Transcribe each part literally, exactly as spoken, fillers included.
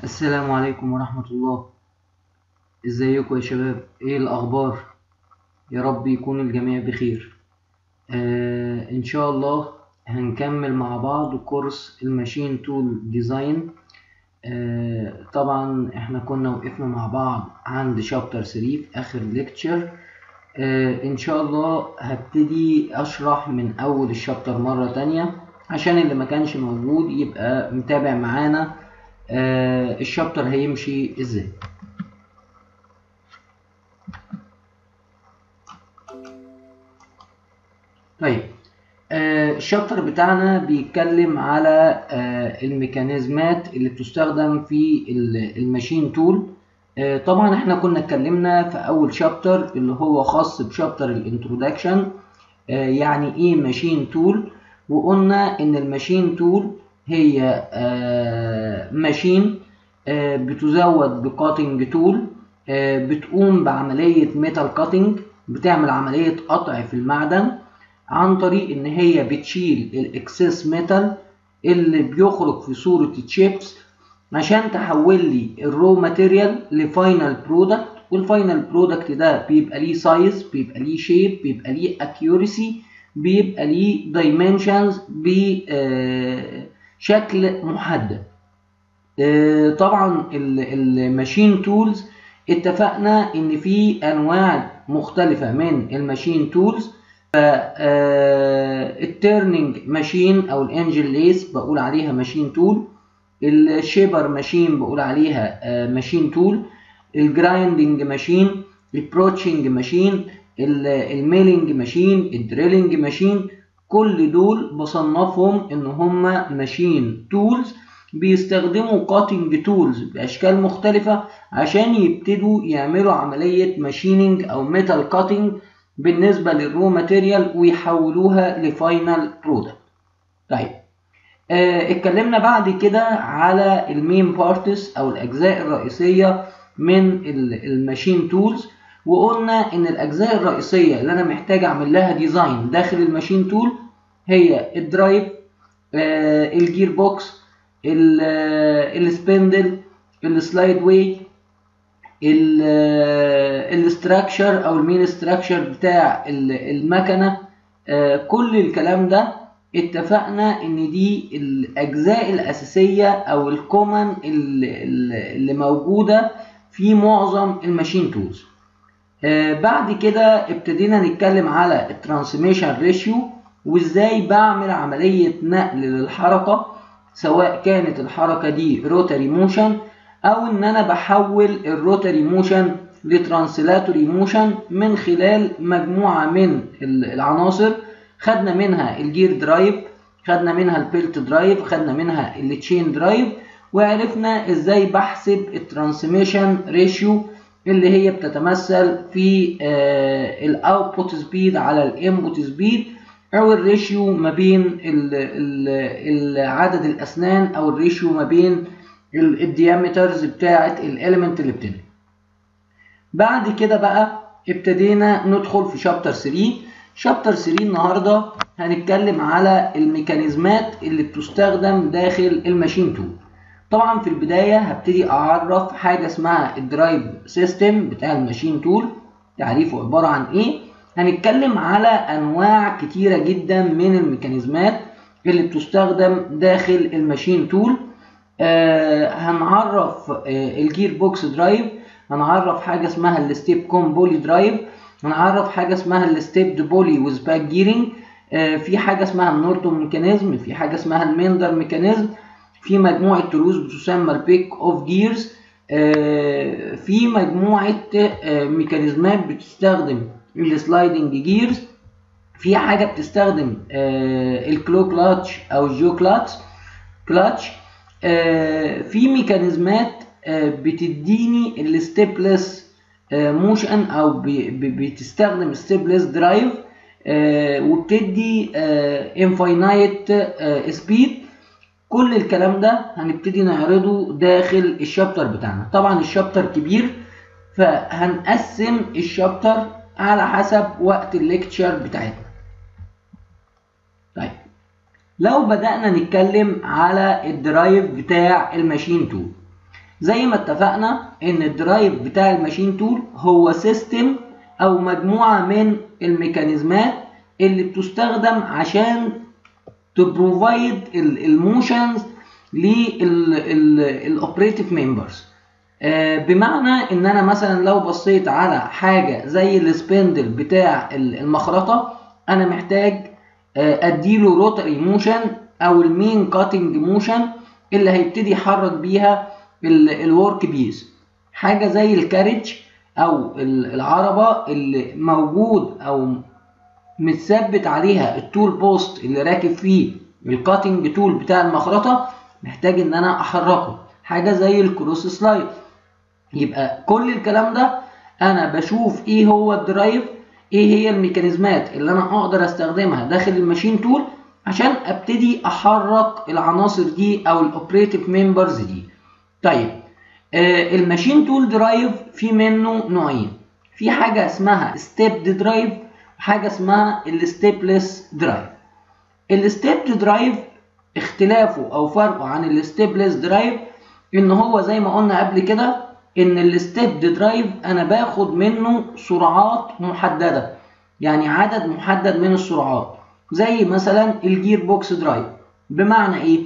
السلام عليكم ورحمة الله. ازيكم يا شباب؟ ايه الاخبار؟ يا رب يكون الجميع بخير. آه ان شاء الله هنكمل مع بعض كورس الماشين تول ديزاين. آه طبعا احنا كنا وقفنا مع بعض عند شابتر ثلاثة في اخر ليكتشر. آه ان شاء الله هبتدي اشرح من اول الشابتر مرة تانية عشان اللي ما كانش موجود يبقى متابع معانا. آه الشابتر هيمشي ازاي. طيب، آه الشابتر بتاعنا بيتكلم على آه الميكانيزمات اللي بتستخدم في الماشين تول. آه طبعا احنا كنا اتكلمنا في اول شابتر اللي هو خاص بشابتر الانترودكشن، آه يعني ايه ماشين تول، وقلنا ان الماشين تول هي آه ماشين آه بتزود بكاتنج تول، آه بتقوم بعملية ميتال كاتنج، بتعمل عملية قطع في المعدن عن طريق ان هي بتشيل الاكسس ميتال اللي بيخرج في صورة تشيبس عشان تحول لي الرو ماتيريال لفاينل برودكت. والفاينل برودكت ده بيبقى ليه سايز، بيبقى ليه شيب، بيبقى ليه اكيورسي، بيبقى ليه دايمنشنز بشكل محدد. طبعا الماشين تولز اتفقنا ان في انواع مختلفة من الماشين تولز. التيرنينج ماشين او الانجل ليس بقول عليها ماشين تول، الشيبر ماشين بقول عليها ماشين تول، الجرايندنج ماشين، البروتشنج ماشين، الميلنج ماشين، الدريلنج ماشين، كل دول بصنفهم ان هم ماشين تولز بيستخدموا كاتنج تولز باشكال مختلفة عشان يبتدوا يعملوا عملية ماشيننج او ميتال كاتنج بالنسبة للرو ماتيريال ويحولوها لفاينل برودكت. طيب، آه اتكلمنا بعد كده على المين بارتس او الاجزاء الرئيسية من الماشين تولز، وقلنا ان الاجزاء الرئيسية اللي انا محتاج اعمل لها ديزاين داخل الماشين تول هي الدرايف، آه الجير بوكس، السبندل، السلايد واي، الاستراكشر او المين استراكشر بتاع المكنه. آه كل الكلام ده اتفقنا ان دي الاجزاء الاساسيه او الكومن اللي, اللي موجوده في معظم الماشين تولز. آه بعد كده ابتدينا نتكلم على الترانسميشن ريشيو وازاي بعمل عمليه نقل للحركه، سواء كانت الحركه دي روتاري موشن او ان انا بحول الروتاري موشن لترانسلاتوري موشن من خلال مجموعه من العناصر. خدنا منها الجير درايف، خدنا منها البيلت درايف، خدنا منها التشين درايف، وعرفنا ازاي بحسب الترانسميشن ريشيو اللي هي بتتمثل في الاوتبوت سبيد على الانبوت سبيد، او الريشيو ما بين ال ال عدد الاسنان، او الريشيو ما بين الديامترز بتاعه الاليمنت اللي بتنقل. بعد كده بقى ابتدينا ندخل في شابتر ثلاثة. شابتر ثلاثة النهارده هنتكلم على الميكانيزمات اللي بتستخدم داخل الماشين تول. طبعا في البدايه هبتدي اعرف حاجه اسمها الدرايف سيستم بتاع الماشين تول، تعريفه عباره عن ايه. هنتكلم على انواع كتيره جدا من الميكانيزمات اللي بتستخدم داخل الماشين تول. آه هنعرف آه الجير بوكس درايف، هنعرف حاجه اسمها الستيب كوم بولي درايف، هنعرف حاجه اسمها الستيب بولي ويز باك جيرنج، آه في حاجه اسمها النورتون ميكانيزم، في حاجه اسمها الميندر ميكانيزم، في مجموعه تروس بتسمى البيك اوف جيرز، آه في مجموعه آه ميكانيزمات بتستخدم السلايدنج جيرز، في حاجه بتستخدم آه الكلو كلاتش او الجو كلاتش كلاتش آه في ميكانيزمات آه بتديني الستيبلس آه موشن او بتستخدم ستيبلس درايف آه وبتدي انفاينايت آه سبيد. كل الكلام ده هنبتدي نعرضه داخل الشابتر بتاعنا. طبعا الشابتر كبير فهنقسم الشابتر على حسب وقت الليكتشر بتاعتنا. طيب، لو بدأنا نتكلم على الدرايف بتاع الماشين تول، زي ما اتفقنا ان الدرايف بتاع الماشين تول هو سيستم او مجموعة من الميكانيزمات اللي بتستخدم عشان تبروفايد الموشنز للاوبريتيف ممبرز. بمعنى ان انا مثلا لو بصيت على حاجة زي السبندل بتاع المخرطة، انا محتاج اديله روتري موشن او المين كاتنج موشن اللي هيبتدي يحرك بيها الورك بيس. حاجة زي الكاريج او العربة اللي موجود او متثبت عليها التول بوست اللي راكب فيه الكاتنج تول بتاع المخرطة، محتاج ان انا احركه. حاجة زي الكروس سلايد. يبقى كل الكلام ده انا بشوف ايه هو الدرايف، ايه هي الميكانيزمات اللي انا اقدر استخدمها داخل الماشين تول عشان ابتدي احرك العناصر دي او الاوبريتيف ممبرز دي. طيب آه الماشين تول درايف في منه نوعين. في حاجة اسمها ستيبد درايف وحاجة اسمها الستيبلس درايف. الستيبد درايف اختلافه او فرقه عن الستيبلس درايف ان هو زي ما قلنا قبل كده ان الستيبد درايف انا باخد منه سرعات محدده، يعني عدد محدد من السرعات، زي مثلا الجير بوكس درايف. بمعنى ايه؟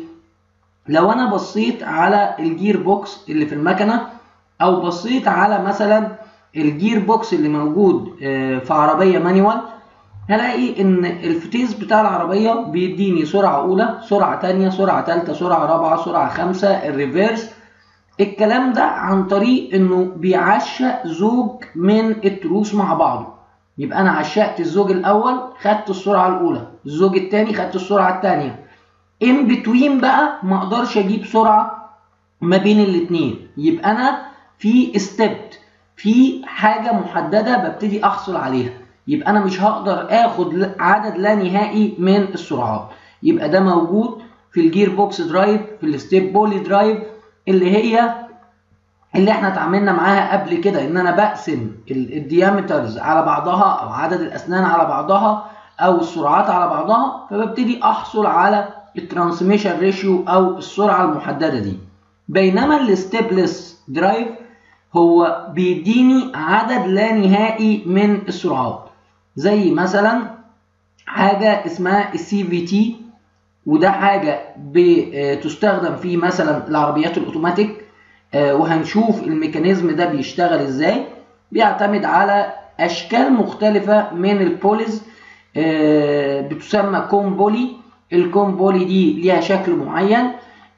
لو انا بصيت على الجير بوكس اللي في المكنه او بصيت على مثلا الجير بوكس اللي موجود في عربيه مانيوال، هلاقي ان الفتيس بتاع العربيه بيديني سرعه اولى، سرعه ثانيه، سرعه ثالثه، سرعه رابعه، سرعه خمسه، الريفيرس. الكلام ده عن طريق انه بيعشق زوج من التروس مع بعضه. يبقى انا عشقت الزوج الاول خدت السرعه الاولى، الزوج الثاني خدت السرعه الثانيه. ان بتوين بقى ما اقدرش اجيب سرعه ما بين الاثنين، يبقى انا في ستيبت، في حاجه محدده ببتدي احصل عليها. يبقى انا مش هقدر اخد عدد لا نهائي من السرعات. يبقى ده موجود في الجير بوكس درايف، في الستيب بولي درايف اللي هي اللي احنا اتعاملنا معاها قبل كده، ان انا بقسم الديامترز على بعضها او عدد الاسنان على بعضها او السرعات على بعضها، فببتدي احصل على الترانسميشن ريشيو او السرعه المحدده دي. بينما الستيبلس درايف هو بيديني عدد لا نهائي من السرعات، زي مثلا حاجه اسمها السي في تي، وده حاجه بتستخدم في مثلا العربيات الاوتوماتيك، وهنشوف الميكانيزم ده بيشتغل ازاي. بيعتمد على اشكال مختلفه من البوليز بتسمى كومبولي. الكومبولي دي ليها شكل معين،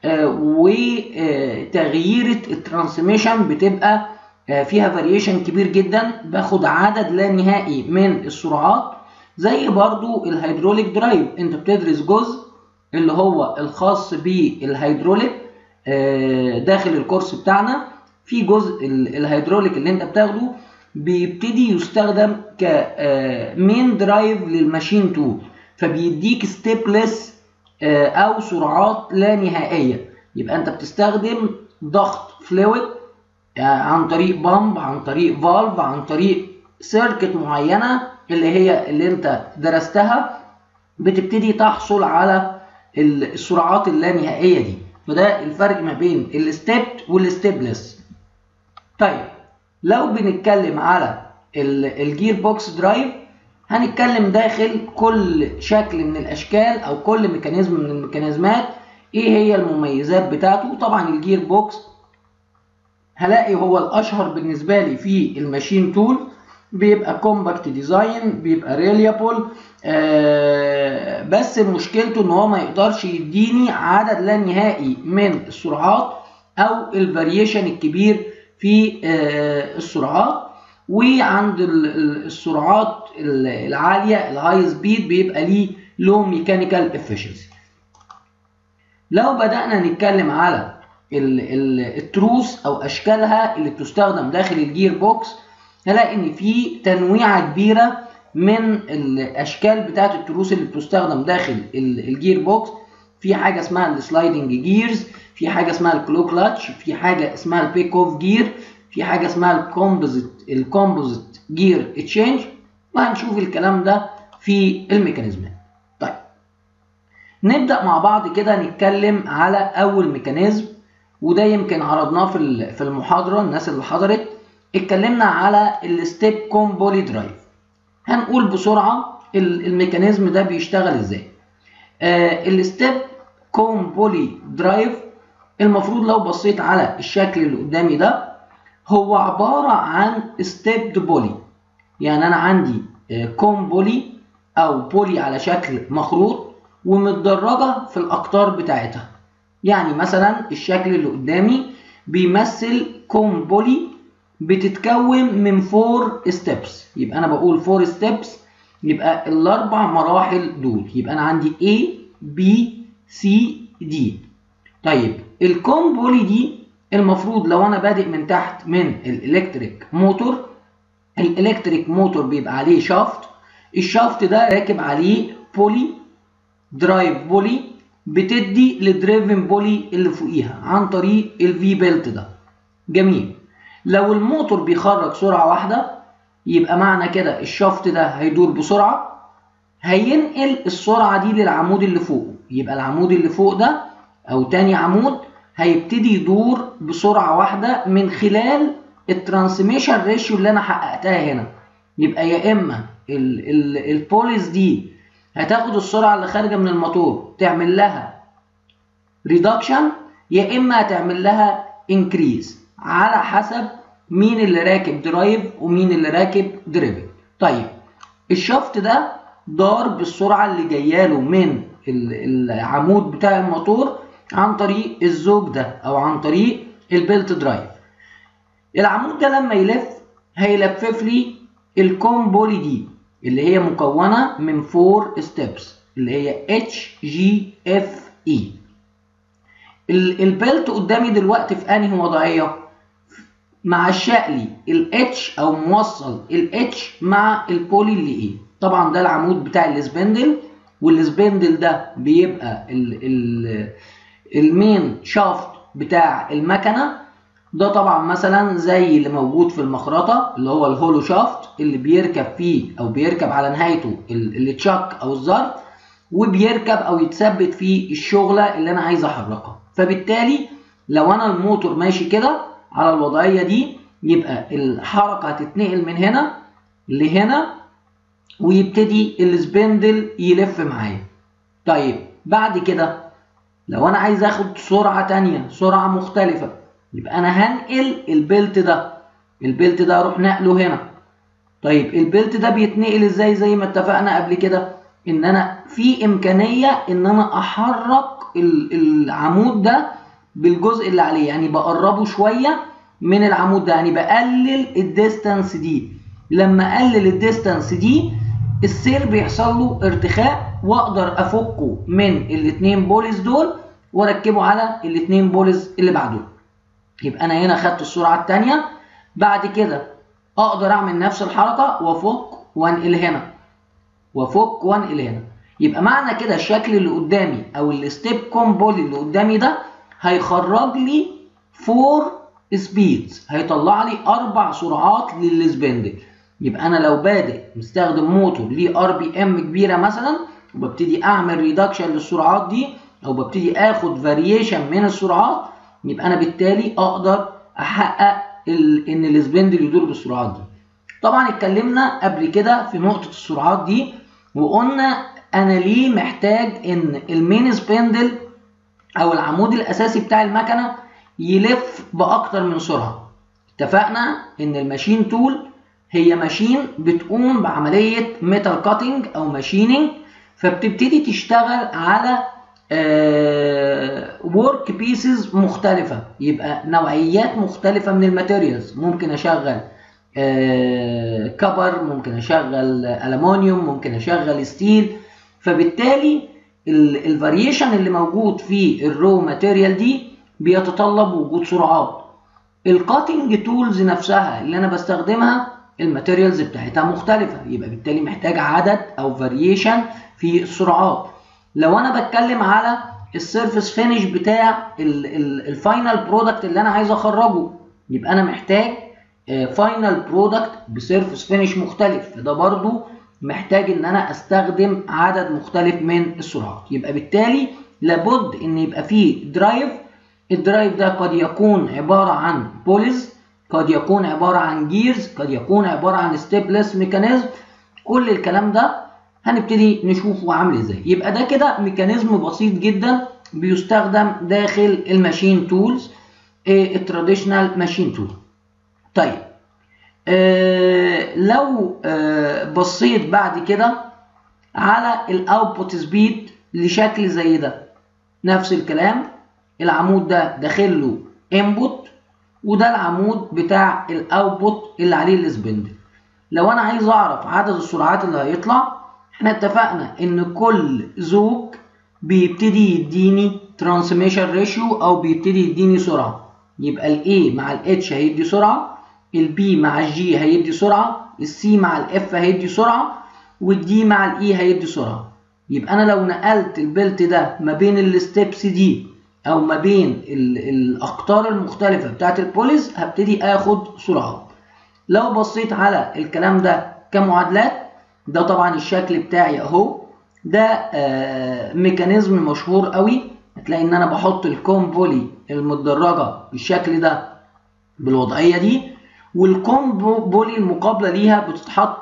وتغيير الترانسميشن بتبقى فيها فاريشن كبير جدا، باخد عدد لا نهائي من السرعات. زي برضو الهيدروليك درايف، انت بتدرس جزء اللي هو الخاص بالهيدروليك داخل الكورس بتاعنا. في جزء الهيدروليك اللي انت بتاخده بيبتدي يستخدم كمين درايف للماشين تول، فبيديك ستيبلس او سرعات لا نهائيه. يبقى انت بتستخدم ضغط فلويد عن طريق بامب، عن طريق فالف، عن طريق سيركت معينه اللي هي اللي انت درستها، بتبتدي تحصل على السرعات اللانهائيه دي. فده الفرق ما بين الستيبت والستيبلس. طيب لو بنتكلم على الجير بوكس درايف، هنتكلم داخل كل شكل من الاشكال او كل ميكانيزم من الميكانيزمات ايه هي المميزات بتاعته. طبعا الجير بوكس هلاقي هو الاشهر بالنسبه لي في الماشين تول، بيبقى كومباكت ديزاين، بيبقى ريليابل، آه بس مشكلته ان هو ما يقدرش يديني عدد لا نهائي من السرعات او الفاريشن الكبير في آه السرعات. وعند السرعات العاليه الهاي سبيد بيبقى ليه لو ميكانيكال افشنسي. لو بدأنا نتكلم على التروس او اشكالها اللي بتستخدم داخل الجير بوكس، هلاقي ان في تنويعه كبيره من الاشكال بتاعه التروس اللي بتستخدم داخل الجير بوكس. في حاجه اسمها السلايدنج جيرز، في حاجه اسمها الكلو كلاتش، في حاجه اسمها البيك اوف جير، في حاجه اسمها الكومبوزيت الكومبوزيت جير تشينج، وهنشوف الكلام ده في الميكانيزمات. طيب نبدا مع بعض كده نتكلم على اول ميكانيزم وده يمكن عرضناه في في المحاضره. الناس اللي حضرت اتكلمنا على الستيب كوم بولي درايف. هنقول بسرعه الميكانيزم ده بيشتغل ازاي. آه الستيب كوم بولي درايف المفروض لو بصيت على الشكل اللي قدامي ده هو عباره عن ستيبد بولي. يعني انا عندي آه كوم بولي او بولي على شكل مخروط ومتدرجه في الاقطار بتاعتها. يعني مثلا الشكل اللي قدامي بيمثل كوم بولي بتتكون من فور ستيبس. يبقى انا بقول فور ستيبس، يبقى الاربع مراحل دول. يبقى انا عندي A B C D. طيب الكوم بولي دي المفروض لو انا بادئ من تحت من الالكتريك موتور، الالكتريك موتور بيبقى عليه شافت، الشافت ده راكب عليه بولي درايف بولي بتدي للدريفن بولي اللي فوقيها عن طريق الفي بيلت ده. جميل. لو الموتور بيخرج سرعه واحده يبقى معنى كده الشافت ده هيدور بسرعه، هينقل السرعه دي للعمود اللي فوقه. يبقى العمود اللي فوق ده او تاني عمود هيبتدي يدور بسرعه واحده من خلال الترانسميشن ريشيو اللي انا حققتها هنا. يبقى يا اما البوليس دي هتاخد السرعه اللي خارجه من الموتور تعمل لها ريدكشن، يا اما هتعمل لها انكريز على حسب مين اللي راكب درايف ومين اللي راكب دريفن. طيب الشافت ده دار بالسرعه اللي جايه له من العمود بتاع الموتور عن طريق الزوج ده او عن طريق البيلت درايف. العمود ده لما يلف هيلفف لي الكوم بولي دي اللي هي مكونه من فور ستيبس اللي هي اتش جي اف اي. البيلت قدامي دلوقتي في انهي وضعيه؟ مع الشقلي الاتش او موصل الاتش مع البولي اللي ايه. طبعا ده العمود بتاع السبندل، والسبندل ده بيبقى ال ال المين شافت بتاع المكنه. ده طبعا مثلا زي اللي موجود في المخرطه اللي هو الهولو شافت اللي بيركب فيه او بيركب على نهايته التشاك او الظرف، وبيركب او يتثبت فيه الشغله اللي انا عايز احركها. فبالتالي لو انا الموتور ماشي كده على الوضعيه دي يبقى الحركه هتتنقل من هنا لهنا ويبتدي السبندل يلف معايا. طيب بعد كده لو انا عايز اخد سرعه تانية، سرعه مختلفه، يبقى انا هنقل البيلت ده، البيلت ده اروح نقله هنا. طيب البيلت ده بيتنقل ازاي؟ زي ما اتفقنا قبل كده ان انا في امكانيه ان انا احرك العمود ده بالجزء اللي عليه، يعني بقربه شويه من العمود ده، يعني بقلل الديستانس دي. لما اقلل الديستانس دي السير بيحصل له ارتخاء واقدر افكه من الاثنين بوليز دول واركبه على الاثنين بوليز اللي بعدهم. يبقى انا هنا خدت السرعه الثانيه، بعد كده اقدر اعمل نفس الحركه وافك وانقل هنا وافك وانقل هنا. يبقى معنى كده الشكل اللي قدامي او الستيب كوم بولي اللي قدامي ده هيخرج لي فور سبيدز، هيطلع لي اربع سرعات للسبندل. يبقى انا لو بادئ مستخدم موتور ليه ار بي ام كبيره مثلا وببتدي اعمل ريدكشن للسرعات دي او ببتدي اخد فاريشن من السرعات، يبقى انا بالتالي اقدر احقق ان السبندل يدور بالسرعات دي. طبعا اتكلمنا قبل كده في نقطه السرعات دي وقلنا انا ليه محتاج ان المين سبندل او العمود الاساسي بتاع المكنه يلف باكتر من سرعه. اتفقنا ان الماشين تول هي ماشين بتقوم بعمليه ميتال كاتنج او ماشيننج، فبتبتدي تشتغل على ورك بيسز مختلفه، يبقى نوعيات مختلفه من الماتيريالز. ممكن اشغل كبر، ممكن اشغل ألمونيوم، ممكن اشغل ستيل. فبالتالي الفاريشن اللي موجود في الرو ماتيريال دي بيتطلب وجود سرعات. الكاتنج تولز نفسها اللي انا بستخدمها الماتيريالز بتاعتها مختلفه، يبقى بالتالي محتاج عدد او فاريشن في السرعات. لو انا بتكلم على السيرفيس فينش بتاع الفاينل برودكت اللي انا عايز اخرجه، يبقى انا محتاج فاينل برودكت بسيرفيس فينش مختلف، فده برضو محتاج ان انا استخدم عدد مختلف من السرعات. يبقى بالتالي لابد ان يبقى فيه درايف الدرايف ده قد يكون عبارة عن بوليز، قد يكون عبارة عن جيرز، قد يكون عبارة عن ستيبلس ميكانيزم. كل الكلام ده هنبتدي نشوفه عامل ازاي. يبقى ده كده ميكانيزم بسيط جدا بيستخدم داخل الماشين تولز، التراديشنال ماشين تول. طيب آه لو آه بصيت بعد كده على الاوتبوت سبيد لشكل زي ده، نفس الكلام، العمود ده داخل له انبوت، وده العمود بتاع الاوتبوت اللي عليه السبندل. لو انا عايز اعرف عدد السرعات اللي هيطلع، احنا اتفقنا ان كل زوج بيبتدي يديني ترانسميشن ريشيو او بيبتدي يديني سرعه. يبقى ال A مع ال H هيدي سرعه، ال B مع ال G هيدي سرعه، ال C مع ال F هيدي سرعه، وال D مع ال E هيدي سرعه. يبقى انا لو نقلت البلت ده ما بين الستبس دي او ما بين الاقطار المختلفه بتاعت البوليز هبتدي اخد سرعات. لو بصيت على الكلام ده كمعادلات، ده طبعا الشكل بتاعي اهو، ده آه ميكانيزم مشهور قوي. هتلاقي ان انا بحط الكوم بولي المتدرجه بالشكل ده بالوضعيه دي، والكوم بولي المقابله ليها بتتحط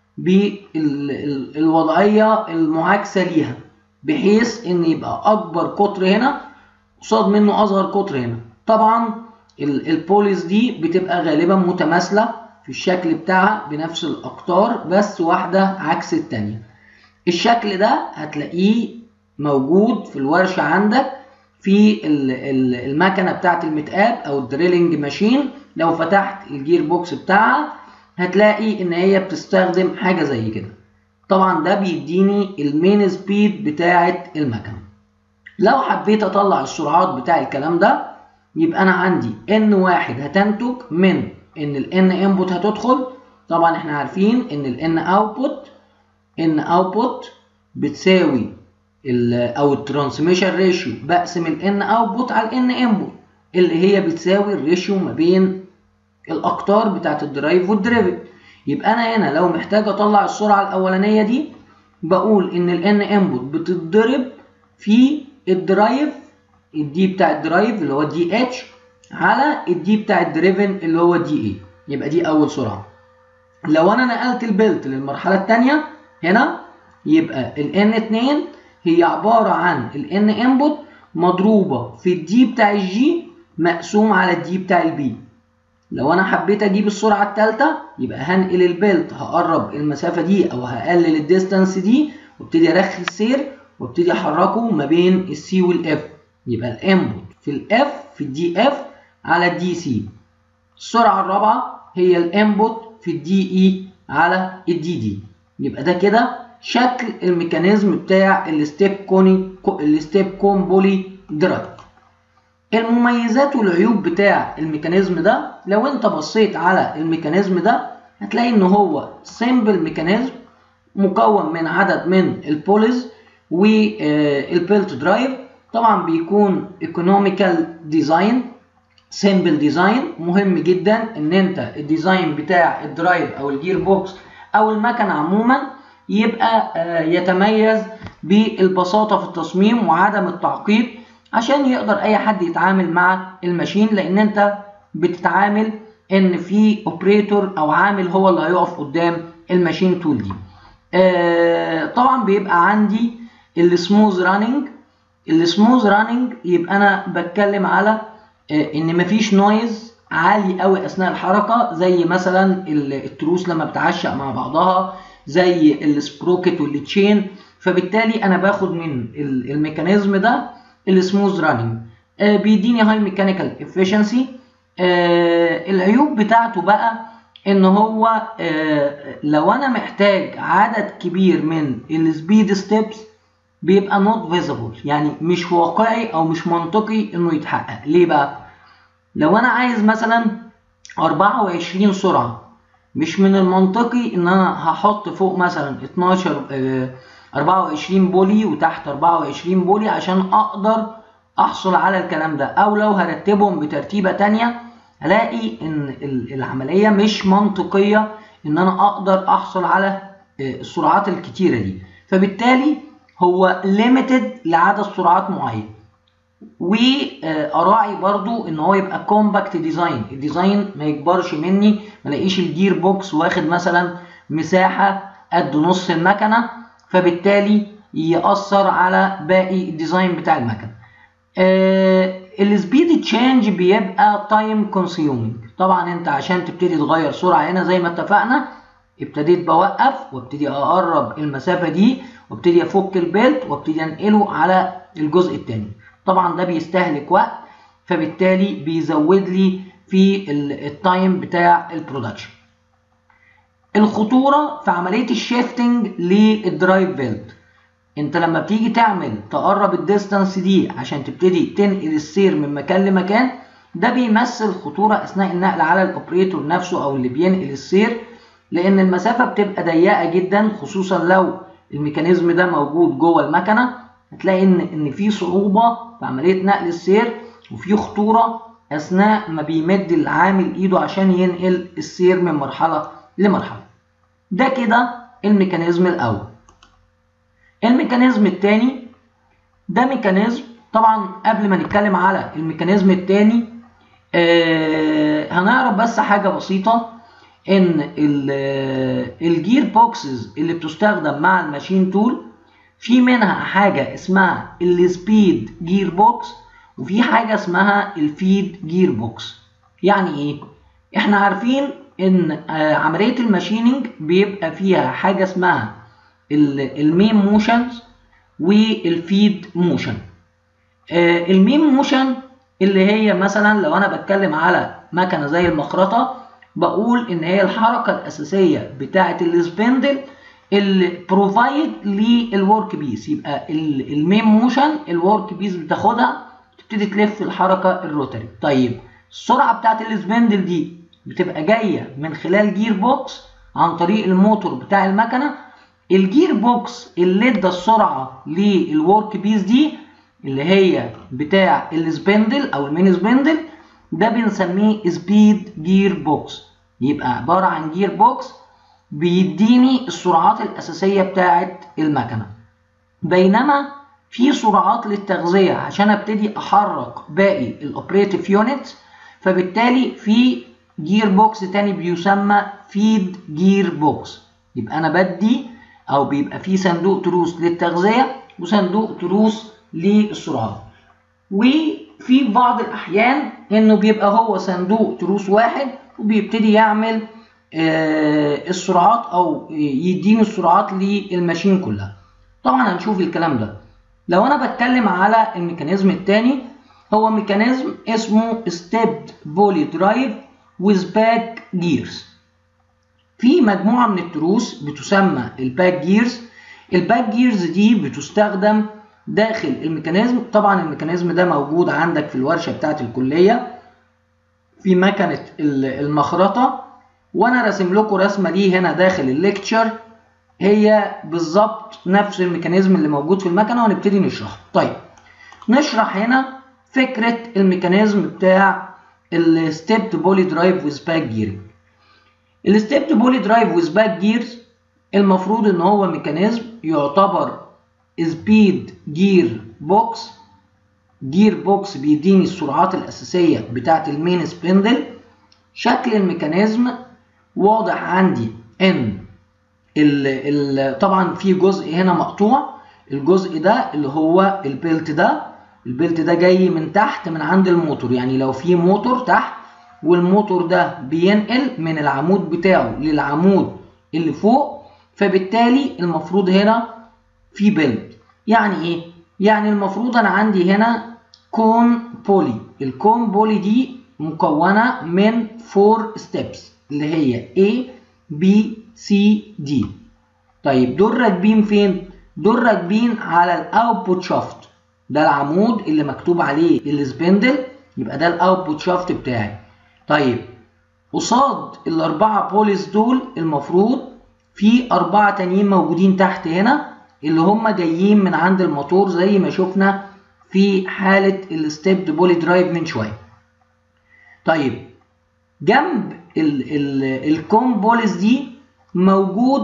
بالوضعيه المعاكسه ليها، بحيث ان يبقى اكبر قطر هنا قصاد منه اصغر قطر هنا. طبعا البوليز دي بتبقى غالبا متماثله في الشكل بتاعها بنفس الاقطار، بس واحده عكس التانيه. الشكل ده هتلاقيه موجود في الورشه عندك في المكنه بتاعت المتقاب او الدريلنج ماشين. لو فتحت الجير بوكس بتاعها هتلاقي ان هي بتستخدم حاجه زي كده. طبعا ده بيديني المين سبيد بتاعت المكنه. لو حبيت اطلع السرعات بتاع الكلام ده، يبقى انا عندي ان واحد هتنتج من ان الان انبوت هتدخل. طبعا احنا عارفين ان الان اوتبوت ان اوتبوت بتساوي او الترانسميشن ريشيو بقسم الان اوتبوت على الان انبوت، اللي هي بتساوي الريشيو ما بين الاقطار بتاعت الدرايف والدريفت. يبقى انا هنا لو محتاج اطلع السرعه الاولانيه دي، بقول ان الان انبوت بتتضرب في الدرايف، الدي بتاع الدرايف اللي هو دي اتش على الدي بتاع الدريفن اللي هو دي اي. يبقى دي اول سرعه. لو انا نقلت البلت للمرحله الثانيه هنا، يبقى الان اتنين هي عباره عن الان انبوت مضروبه في الدي بتاع الجي مقسوم على الدي بتاع البي. لو انا حبيت اجيب السرعه الثالثه، يبقى هنقل البلت، هقرب المسافه دي او هقلل الديستانس دي، وابتدي ارخي السير وابتدي احركه ما بين السي والاف. يبقى الانبوت في الاف في الدي اف على الدي سي. السرعه الرابعه هي الانبوت في الدي اي على الدي دي. يبقى ده كده شكل الميكانيزم بتاع الستيب كوني الستيب كون بولي درايف. المميزات والعيوب بتاع الميكانيزم ده، لو انت بصيت على الميكانيزم ده هتلاقي ان هو سيمبل ميكانيزم مكون من عدد من البوليز والبيلت درايف. طبعا بيكون ايكونوميكال ديزاين، سيمبل ديزاين. مهم جدا ان انت الديزاين بتاع الدرايف او الجير بوكس او المكنه عموما يبقى يتميز بالبساطه في التصميم وعدم التعقيد، عشان يقدر اي حد يتعامل مع الماشين، لان انت بتتعامل ان في اوبريتور او عامل هو اللي هيقف قدام الماشين تول دي. طبعا بيبقى عندي السموث راننج. السموث راننج يبقى انا بتكلم على ان مفيش نويز عالي قوي اثناء الحركه، زي مثلا التروس لما بتعشق مع بعضها، زي السبروكت والتشين. فبالتالي انا باخد من الميكانيزم ده السموث راننج، بيديني هاي ميكانيكال افيشنسي. العيوب بتاعته بقى ان هو لو انا محتاج عدد كبير من السبيد ستيبس بيبقى نوت فيزبل، يعني مش واقعي او مش منطقي انه يتحقق. ليه بقى؟ لو انا عايز مثلا اربعة وعشرين سرعه، مش من المنطقي ان انا هحط فوق مثلا اتناشر اربعة وعشرين بولي وتحت اربعة وعشرين بولي عشان اقدر احصل على الكلام ده. او لو هرتبهم بترتيبه تانية هلاقي ان العمليه مش منطقيه ان انا اقدر احصل على السرعات الكتيره دي. فبالتالي هو ليميتد لعدد سرعات معين. واراعي برضو ان هو يبقى كومباكت ديزاين، الديزاين ما يكبرش مني، ما الاقيش الجير بوكس واخد مثلا مساحه قد نص المكنه فبالتالي يأثر على باقي الديزاين بتاع المكنه. آه السبيد تشينج بيبقى تايم كونسيومينج. طبعا انت عشان تبتدي تغير سرعه هنا زي ما اتفقنا ابتديت بوقف وابتدي اقرب المسافه دي وابتدي افك البيلت وابتدي انقله على الجزء الثاني. طبعا ده بيستهلك وقت فبالتالي بيزود لي في التايم بتاع البرودكشن. الخطوره في عمليه الشيفتنج للدرايف بيلت، انت لما بتيجي تعمل تقرب الديستانس دي عشان تبتدي تنقل السير من مكان لمكان، ده بيمثل خطوره اثناء النقل على الاوبريتور نفسه او اللي بينقل السير، لان المسافه بتبقى ضيقه جدا خصوصا لو الميكانيزم ده موجود جوه المكنه. هتلاقي ان ان في صعوبه في عمليه نقل السير وفي خطوره اثناء ما بيمد العامل ايده عشان ينقل السير من مرحله لمرحله. ده كده الميكانيزم الاول. الميكانيزم الثاني ده ميكانيزم، طبعا قبل ما نتكلم على الميكانيزم الثاني آه هنعرف بس حاجه بسيطه، ان الجير بوكسز اللي بتستخدم مع الماشين تول في منها حاجه اسمها السبيد جير بوكس وفي حاجه اسمها الفيد جير بوكس. يعني ايه؟ احنا عارفين ان عمليه الماشيننج بيبقى فيها حاجه اسمها المين موشنز والفيد موشن. المين موشن اللي هي مثلا لو انا بتكلم على مكنه زي المخرطه بقول ان هي الحركه الاساسيه بتاعه السبندل اللي بروفايد للورك بيس، يبقى المين موشن الورك بيس بتاخدها تبتدي تلف الحركه الروتري. طيب السرعه بتاعه السبندل دي بتبقى جايه من خلال جير بوكس عن طريق الموتور بتاع المكنه. الجير بوكس اللي ادى السرعه للورك بيس دي اللي هي بتاع السبندل او المين سبندل ده بنسميه سبيد جير بوكس، يبقى عباره عن جير بوكس بيديني السرعات الاساسيه بتاعه المكنه. بينما في سرعات للتغذيه عشان ابتدي احرك باقي الاوبريتيف يونت، فبالتالي في جير بوكس تاني بيسمى فيد جير بوكس. يبقى انا بدي او بيبقى في صندوق تروس للتغذيه وصندوق تروس للسرعات، وفي بعض الاحيان انه بيبقى هو صندوق تروس واحد وبيبتدي يعمل آه السرعات او يديني السرعات للماشين كلها. طبعا هنشوف الكلام ده. لو انا بتكلم على الميكانيزم الثاني هو ميكانيزم اسمه ستيبد بولي درايف with باك جيرز. في مجموعه من التروس بتسمى الباك جيرز. الباك جيرز دي بتستخدم داخل الميكانيزم. طبعا الميكانيزم ده موجود عندك في الورشه بتاعه الكليه في مكنه المخرطه، وانا راسم لكم رسمه ليه هنا داخل الليكتشر، هي بالظبط نفس الميكانيزم اللي موجود في المكنه وهنبتدي نشرحه. طيب نشرح هنا فكره الميكانيزم بتاع الستيبد بولي درايف ويز باك جيرنج. الستيبد بولي درايف ويز باك جيرز المفروض ان هو ميكانيزم يعتبر سبيد جير بوكس. جير بوكس بيديني السرعات الاساسيه بتاعه المين سبندل. شكل الميكانيزم واضح عندي ان ال ال طبعا في جزء هنا مقطوع، الجزء ده اللي هو البيلت ده، البيلت ده جاي من تحت من عند الموتور. يعني لو في موتور تحت والموتور ده بينقل من العمود بتاعه للعمود اللي فوق، فبالتالي المفروض هنا في بيلت. يعني ايه؟ يعني المفروض انا عندي هنا كون بولي. الكون بولي دي مكونه من فور ستيبس اللي هي A B C D. طيب دول راكبين فين؟ دول راكبين على الاوتبوت شافت. ده العمود اللي مكتوب عليه السبندل، يبقى ده الاوتبوت شافت بتاعي. طيب قصاد الاربعه بوليس دول المفروض في اربعه تانيين موجودين تحت هنا اللي هم جايين من عند الموتور زي ما شفنا في حاله الستيبد بولي درايف من شويه. طيب جنب الكوم بوليس دي موجود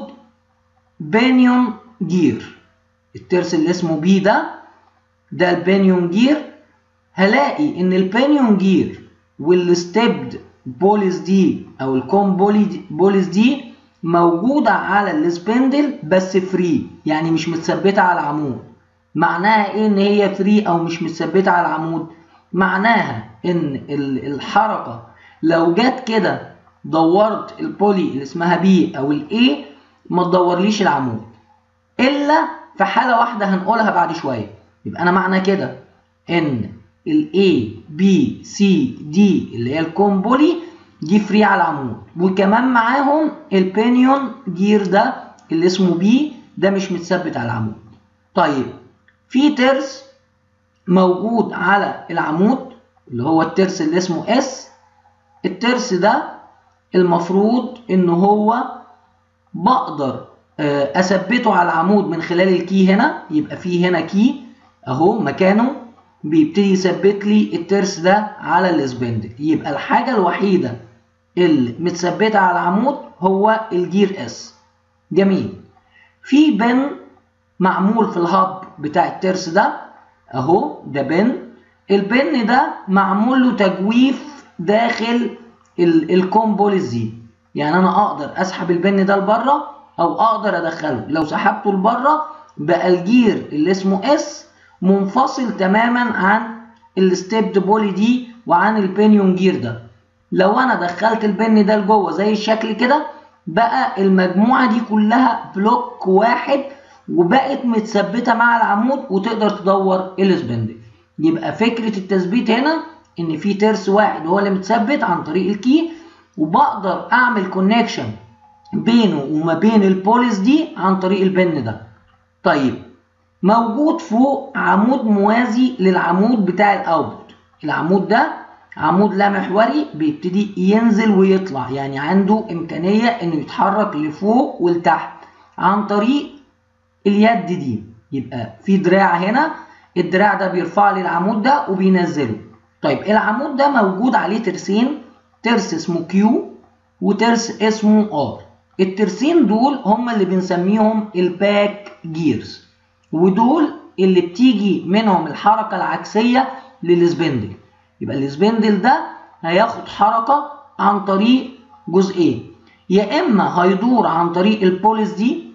بانيون جير. الترس اللي اسمه بي ده ده البانيون جير، هلاقي ان البينيون جير والستيبد بوليس دي او الكوم بوليس دي موجوده على السبندل بس فري، يعني مش متثبته على العمود. معناها ايه ان هي فري او مش متثبته على العمود؟ معناها ان الحركه لو جت كده دورت البولي اللي اسمها بي او الاي ما تدورليش العمود، الا في حاله واحده هنقولها بعد شويه. يبقى انا معنى كده ان الاي بي سي دي اللي هي الكومبولي دي فري على العمود، وكمان معاهم البينيون جير ده اللي اسمه بي ده مش متثبت على العمود. طيب في ترس موجود على العمود اللي هو الترس اللي اسمه اس. الترس ده المفروض ان هو بقدر اثبته على العمود من خلال الكي هنا. يبقى في هنا كي اهو مكانه بيبتدي يثبت لي الترس ده على السبندل. يبقى الحاجه الوحيده اللي متثبته على العمود هو الجير اس. جميل. في بن معمول في الهب بتاع الترس ده اهو، ده بن. البن ده معمول له تجويف داخل الكومبوليس دي، يعني انا اقدر اسحب البن ده لبره او اقدر ادخله. لو سحبته لبره بقى الجير اللي اسمه اس منفصل تماما عن الستيبد بولي دي وعن البينيون جير ده. لو انا دخلت البن ده لجوه زي الشكل كده بقى المجموعه دي كلها بلوك واحد وبقت متثبته مع العمود وتقدر تدور السبندل. يبقى فكره التثبيت هنا ان في ترس واحد هو اللي متثبت عن طريق الكي، وبقدر اعمل كونكشن بينه وما بين البوليس دي عن طريق البن ده. طيب موجود فوق عمود موازي للعمود بتاع الاوتبوت. العمود ده عمود لا محوري بيبتدي ينزل ويطلع، يعني عنده امكانيه انه يتحرك لفوق ولتحت عن طريق اليد دي. يبقى في دراع هنا، الدراع ده بيرفع لي العمود ده وبينزله. طيب العمود ده موجود عليه ترسين، ترس اسمه كيو وترس اسمه ار. الترسين دول هم اللي بنسميهم الباك جيرز، ودول اللي بتيجي منهم الحركه العكسيه للسبندل. يبقى السبندل ده هياخد حركه عن طريق جزئين، يا اما هيدور عن طريق البوليس دي،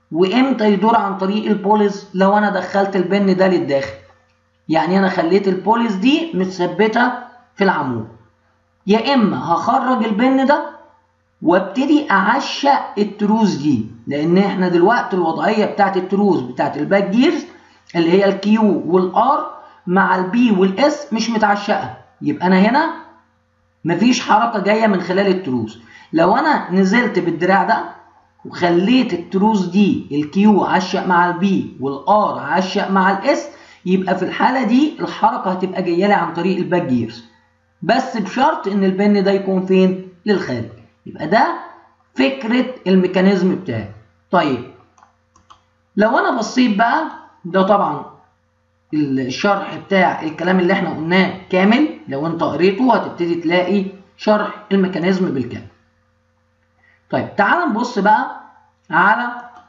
وامتى يدور عن طريق البوليس؟ لو انا دخلت البن ده للداخل، يعني انا خليت البوليس دي متثبته في العمود. يا اما هخرج البن ده وابتدي اعشق التروس دي، لان احنا دلوقتي الوضعيه بتاعت التروس بتاعت الباك جيرز اللي هي الكيو والار مع البي والاس مش متعشقه. يبقى انا هنا مفيش حركه جايه من خلال التروس. لو انا نزلت بالدراع ده وخليت التروس دي الكيو عشق مع البي والار عشق مع الاس، يبقى في الحاله دي الحركه هتبقى جايه لي عن طريق الباك جيرز، بس بشرط ان البن ده يكون فين؟ للخارج. يبقى ده فكره الميكانيزم بتاعي. طيب لو انا بصيت بقى، ده طبعا الشرح بتاع الكلام اللي احنا قلناه كامل، لو انت قريته هتبتدي تلاقي شرح الميكانيزم بالكامل. طيب تعال نبص بقى على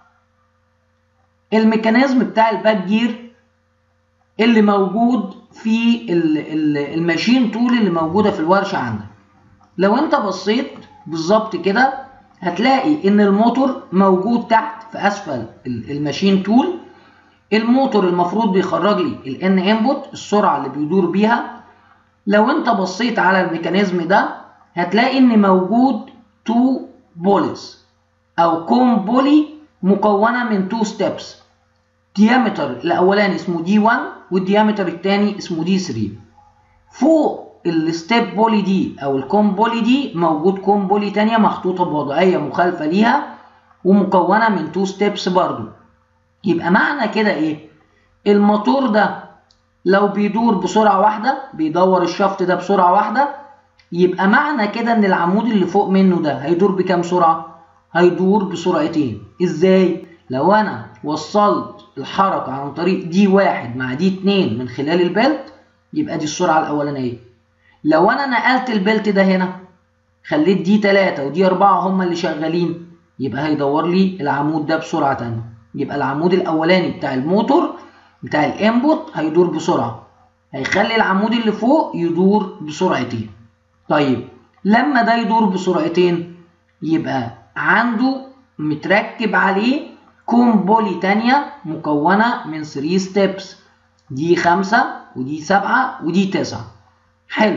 الميكانيزم بتاع الباك جير اللي موجود في الماشين تول اللي موجوده في الورشه عندك. لو انت بصيت بالظبط كده هتلاقي ان الموتور موجود تحت في اسفل الماشين تول. الموتور المفروض بيخرج لي الان انبوت، السرعه اللي بيدور بيها. لو انت بصيت على الميكانيزم ده هتلاقي ان موجود تو بوليز او كوم بولي مكونه من تو ستيبس. ديامتر الاولاني اسمه دي واحد والديامتر الثاني اسمه دي ثلاثة. فوق الستيب بولي دي او الكوم بولي دي موجود كوم بولي ثانيه محطوطه بوضعيه مخالفه ليها ومكونه من تو ستيبس برضو. يبقى معنى كده ايه؟ الموتور ده لو بيدور بسرعه واحده، بيدور الشافت ده بسرعه واحده، يبقى معنى كده ان العمود اللي فوق منه ده هيدور بكام سرعه؟ هيدور بسرعتين. ازاي؟ لو انا وصلت الحركه عن طريق دي واحد مع دي اتنين من خلال البلت، يبقى دي السرعه الاولانيه. لو انا نقلت البلت ده هنا خليت دي تلاتة ودي أربعة هما اللي شغالين، يبقى هيدور لي العمود ده بسرعه تانيه. يبقى العمود الاولاني بتاع الموتور بتاع الانبوت هيدور بسرعه، هيخلي العمود اللي فوق يدور بسرعتين. طيب لما ده يدور بسرعتين يبقى عنده متركب عليه كوم بولي تانية مكونة من ثلاثة ستيبس، دي خمسة ودي سبعة ودي تسعة. حلو.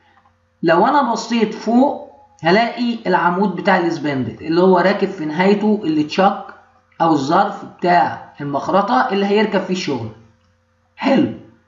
لو انا بصيت فوق هلاقي العمود بتاع الاسبندل اللي هو راكب في نهايته التشاك او الظرف بتاع المخرطة اللي هيركب فيه الشغل. حلو.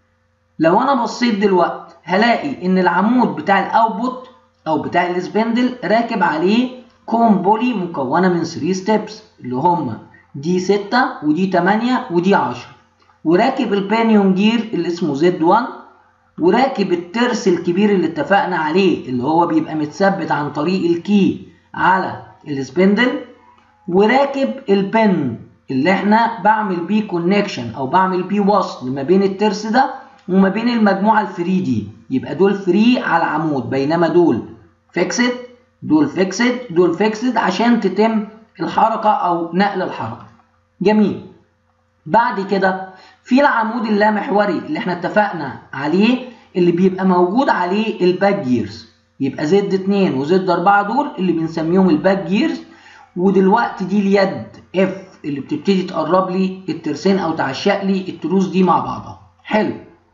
لو انا بصيت دلوقتي هلاقي ان العمود بتاع الاوتبوت او بتاع الاسبندل راكب عليه كوم بولي مكونه من ثلاثة ستيبس اللي هم دي ستة ودي تمانية ودي عشرة، وراكب البانيون جير اللي اسمه زد واحد، وراكب الترس الكبير اللي اتفقنا عليه اللي هو بيبقى متثبت عن طريق الكي على السبندل، وراكب البن اللي احنا بعمل بيه كونكشن او بعمل بيه وصل ما بين الترس ده وما بين المجموعه الفري دي. يبقى دول فري على العمود بينما دول فيكسد، دول فيكسد، دول فيكسد عشان تتم الحركه او نقل الحركه. جميل. بعد كده في العمود اللامحوري اللي احنا اتفقنا عليه اللي بيبقى موجود عليه الباك جيرز، يبقى زد اتنين وزد اربعة دول اللي بنسميهم الباك جيرز. ودلوقتي دي اليد اف اللي بتبتدي تقرب لي الترسين او تعشق لي التروس دي مع بعضها. حلو.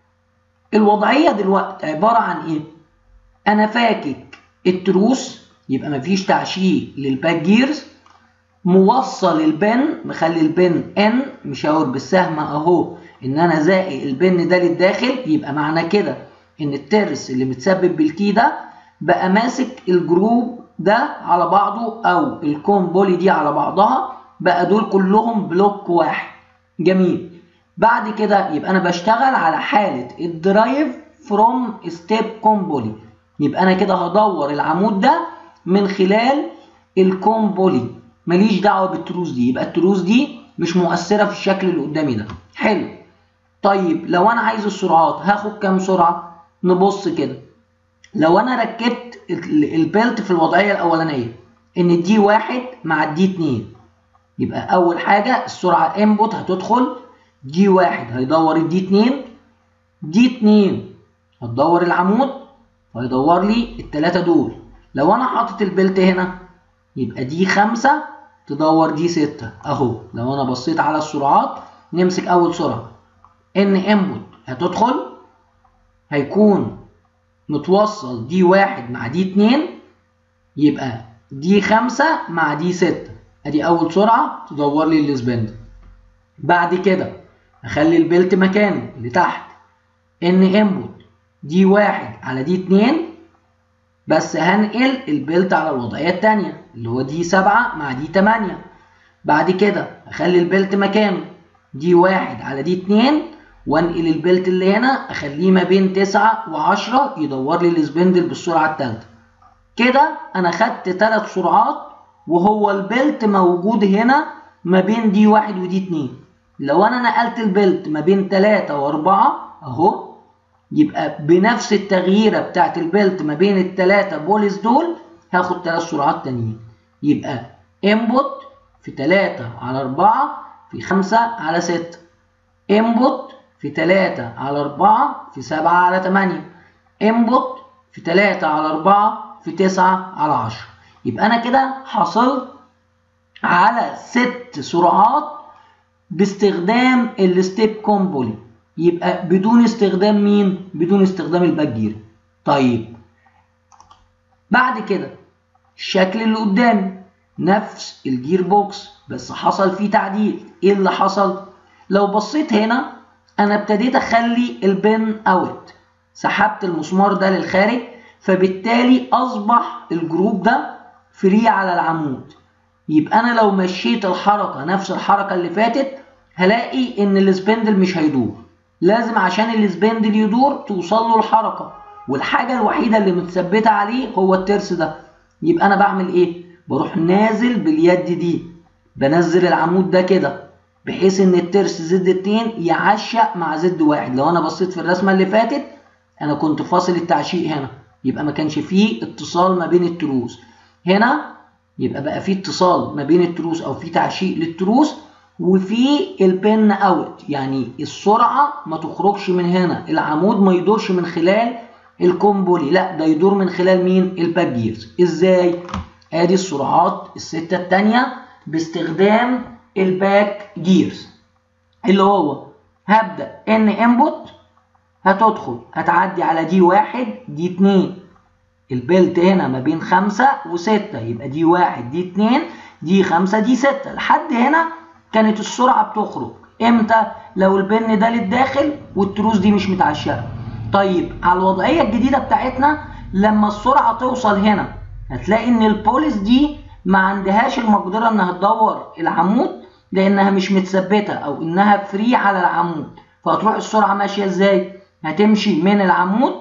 الوضعيه دلوقتي عباره عن ايه؟ انا فاكك التروس يبقى مفيش تعشيق للباك جيرز، موصل البن مخلي البن ان مشاور بالسهم اهو ان انا زائق البن ده للداخل، يبقى معنى كده ان الترس اللي متسبب بالكي ده بقى ماسك الجروب ده على بعضه او الكوم بولي دي على بعضها، بقى دول كلهم بلوك واحد. جميل. بعد كده يبقى انا بشتغل على حاله الدرايف فروم ستيب كوم بولي، يبقى انا كده هدور العمود ده من خلال الكوم بولي، ماليش دعوه بالتروس دي، يبقى التروس دي مش مؤثره في الشكل اللي قدامي ده. حلو. طيب لو انا عايز السرعات هاخد كام سرعه؟ نبص كده. لو انا ركبت البيلت في الوضعيه الاولانيه ان دي واحد مع دي اتنين، يبقى اول حاجه السرعه انبوت هتدخل دي واحد هيدور الدي اتنين، دي اتنين هتدور العمود وهيدور لي التلاته دول. لو انا حاطط البيلت هنا يبقى دي خمسة تدور دي ستة اهو. لو انا بصيت على السرعات نمسك اول سرعه ان انبوت هتدخل هيكون متوصل دي واحد مع دي اتنين، يبقى دي خمسة مع دي ستة، ادي اول سرعه تدور لي السبندل. بعد كده اخلي البيلت مكانه اللي تحت ان انبوت دي واحد على دي اتنين، بس هنقل البيلت على الوضعيه الثانيه اللي هو دي سبعة مع دي تمانية. بعد كده اخلي البيلت مكانه دي واحد على دي اتنين، وانقل البيلت اللي هنا اخليه ما بين تسعة وعشرة يدور لي السبندل بالسرعه الثالثه. كده انا خدت ثلاث سرعات وهو البيلت موجود هنا ما بين دي واحد ودي اتنين. لو انا نقلت البيلت ما بين تلاتة واربعة اهو، يبقى بنفس التغييره بتاعت البيلت ما بين التلاتة بوليس دول هاخد ثلاث سرعات تانيين. يبقى انبوت في تلاتة على اربعة في خمسة على ستة، انبوت في تلاتة على اربعة في سبعة على تمانية، انبوت في تلاتة على اربعة في تسعة على عشرة. يبقى انا كده حصلت على ست سرعات باستخدام الستيب كوم بولي، يبقى بدون استخدام مين؟ بدون استخدام الباك جير. طيب بعد كده الشكل اللي قدامي نفس الجير بوكس بس حصل فيه تعديل. ايه اللي حصل؟ لو بصيت هنا انا ابتديت اخلي البن اوت، سحبت المسمار ده للخارج، فبالتالي اصبح الجروب ده فري على العمود. يبقى انا لو مشيت الحركه نفس الحركه اللي فاتت هلاقي ان السبندل مش هيدور. لازم عشان السبندل يدور توصل له الحركه، والحاجه الوحيده اللي متثبته عليه هو الترس ده. يبقى انا بعمل ايه؟ بروح نازل باليد دي، بنزل العمود ده كده بحيث ان الترس زد اتنين يعشق مع زد واحد. لو انا بصيت في الرسمه اللي فاتت انا كنت فاصل التعشيق هنا، يبقى ما كانش فيه اتصال ما بين التروس. هنا يبقى بقى فيه اتصال ما بين التروس او فيه تعشيق للتروس، وفي البن اوت، يعني السرعه ما تخرجش من هنا، العمود ما يدورش من خلال الكون بولي، لا ده يدور من خلال مين؟ الباك جيرز. ازاي؟ ادي السرعات السته الثانيه باستخدام الباك جيرز، اللي هو هبدا ان انبوت، هتدخل هتعدي على دي واحد دي اتنين، البلت هنا ما بين خمسة وستة، يبقى دي واحد دي اتنين دي خمسة دي ستة. لحد هنا كانت السرعة بتخرج امتى؟ لو البن ده للداخل والتروس دي مش متعشقة. طيب على الوضعية الجديدة بتاعتنا لما السرعة توصل هنا هتلاقي ان البوليس دي ما عندهاش المقدرة انها تدور العمود لانها مش متثبتة او انها فري على العمود، فهتروح السرعة ماشية ازاي؟ هتمشي من العمود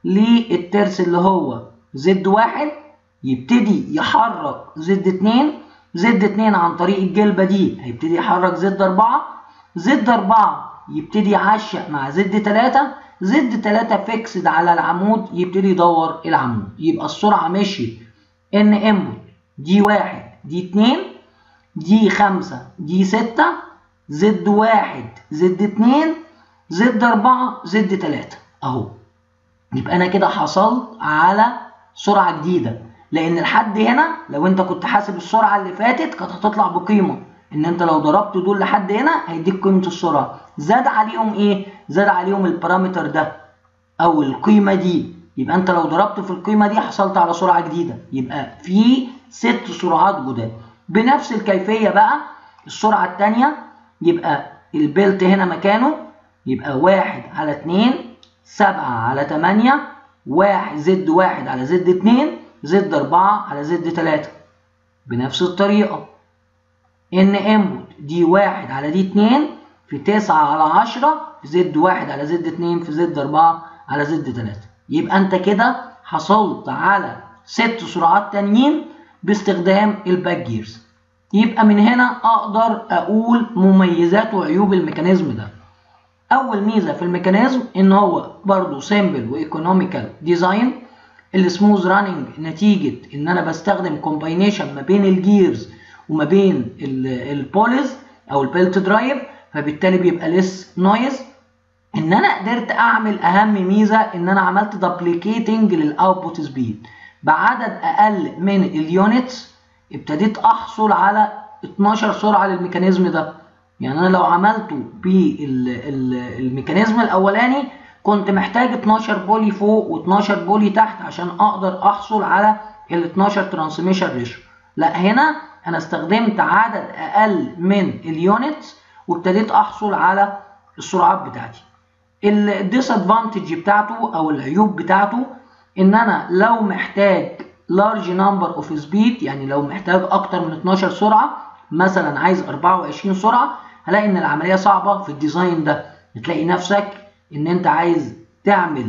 للترس اللي هو زد واحد، يبتدي يحرك زد اتنين، زد اتنين عن طريق الجلبة دي هيبتدي يحرك زد اربعة، زد اربعة يبتدي يعشق مع زد تلاتة، زد تلاتة فيكسد على العمود يبتدي يدور العمود. يبقى السرعة مشيت ان انبوت دي واحد دي اتنين دي خمسة دي ستة، زد واحد زد اتنين زد اربعة زد تلاتة اهو. يبقى انا كده حصلت على سرعة جديدة، لان لحد هنا لو انت كنت حاسب السرعة اللي فاتت كانت هتطلع بقيمة ان انت لو ضربت دول لحد هنا هيديك قيمة السرعة، زاد عليهم ايه؟ زاد عليهم البارامتر ده او القيمة دي، يبقى انت لو ضربت في القيمة دي حصلت على سرعة جديدة، يبقى في ست سرعات جداد. بنفس الكيفية بقى السرعة التانية، يبقى البلت هنا مكانه يبقى واحد على اتنين سبعة على تمانية، واحد زد واحد على زد اتنين زد اربعة على زد تلاتة. بنفس الطريقة ان انبوت دي واحد على دي اتنين في تسعة على عشرة في زد واحد على زد اتنين في زد اربعة على زد تلاتة. يبقى انت كده حصلت على ست سرعات تانيين باستخدام الباك جيرز. يبقى من هنا اقدر اقول مميزات وعيوب الميكانيزم ده. اول ميزه في الميكانيزم ان هو برضو سيمبل وايكونوميكال ديزاين، السموث راننج نتيجه ان انا بستخدم كومباينيشن ما بين الجيرز وما بين البوليز او البيلت درايف، فبالتالي بيبقى ليس نويز. ان انا قدرت اعمل اهم ميزه ان انا عملت دبليكيتنج للاوتبوت سبيد بعدد اقل من اليونتس، ابتديت احصل على اتناشر سرعه للميكانيزم ده. يعني انا لو عملته بالميكانيزم الاولاني كنت محتاج اتناشر بولي فوق واتناشر بولي تحت عشان اقدر احصل على ال اتناشر ترانسميشن ريشيو. لا هنا انا استخدمت عدد اقل من اليونتس وابتديت احصل على السرعات بتاعتي. الديس ادفانتج بتاعته او العيوب بتاعته ان انا لو محتاج large number of speed، يعني لو محتاج اكتر من اتناشر سرعه، مثلا عايز اربعة وعشرين سرعه، هلاقي ان العمليه صعبه في الديزاين ده. هتلاقي نفسك ان انت عايز تعمل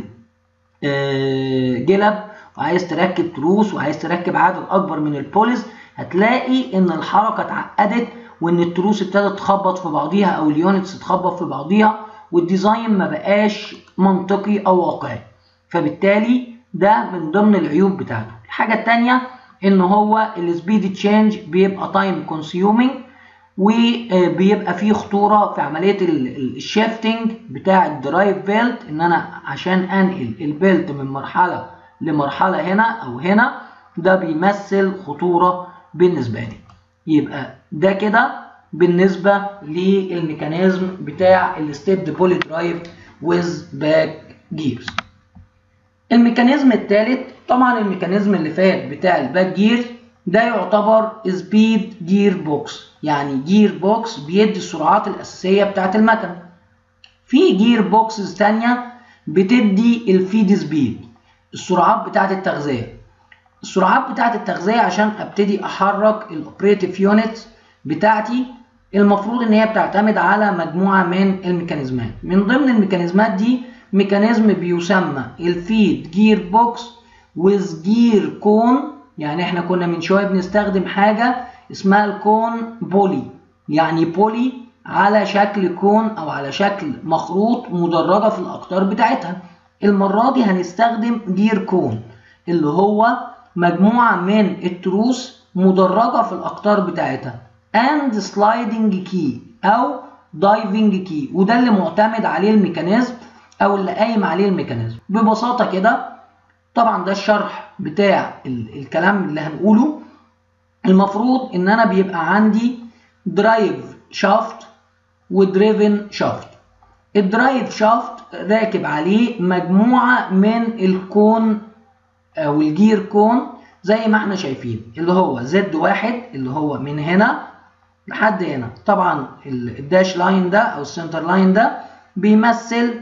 جلب وعايز تركب تروس وعايز تركب عدد اكبر من البوليز، هتلاقي ان الحركه اتعقدت وان التروس ابتدت تخبط في بعضيها او اليونتس تخبط في بعضيها والديزاين ما بقاش منطقي او واقعي. فبالتالي ده من ضمن العيوب بتاعته. الحاجه الثانيه ان هو السبيد تشينج بيبقى تايم كونسيومينج وبيبقى فيه خطوره في عمليه الشيفتنج بتاع الدرايف بيلت، ان انا عشان انقل البيلت من مرحله لمرحله هنا او هنا ده بيمثل خطوره بالنسبه لي. يبقى ده كده بالنسبه للميكانيزم بتاع الستيبد بولي درايف ويز باك جيرز. الميكانيزم الثالث طبعا الميكانيزم اللي فات بتاع الباك جير ده يعتبر سبيد جير بوكس، يعني جير بوكس بيدي السرعات الاساسيه بتاعت المكنه. في جير بوكسز ثانيه بتدي الفيد سبيد، السرعات بتاعت التغذيه. السرعات بتاعت التغذيه عشان ابتدي احرك الاوبريتيف يونتس بتاعتي المفروض ان هي بتعتمد على مجموعه من الميكانيزمات. من ضمن الميكانيزمات دي ميكانيزم بيسمى الفيد جير بوكس ويز جير كون، يعني احنا كنا من شويه بنستخدم حاجه اسمها الكون بولي، يعني بولي على شكل كون او على شكل مخروط مدرجه في الاقطار بتاعتها. المره دي هنستخدم جير كون اللي هو مجموعه من التروس مدرجه في الاقطار بتاعتها and sliding key، او دايفنج كي، وده اللي معتمد عليه الميكانيزم او اللي قايم عليه الميكانيزم. ببساطه كده طبعا ده الشرح بتاع الكلام اللي هنقوله. المفروض ان انا بيبقى عندي درايف شافت ودريفن شافت. الدرايف شافت راكب عليه مجموعه من الكون او الجير كون زي ما احنا شايفين، اللي هو زد واحد اللي هو من هنا لحد هنا. طبعا الداش لاين ده او السنتر لاين ده بيمثل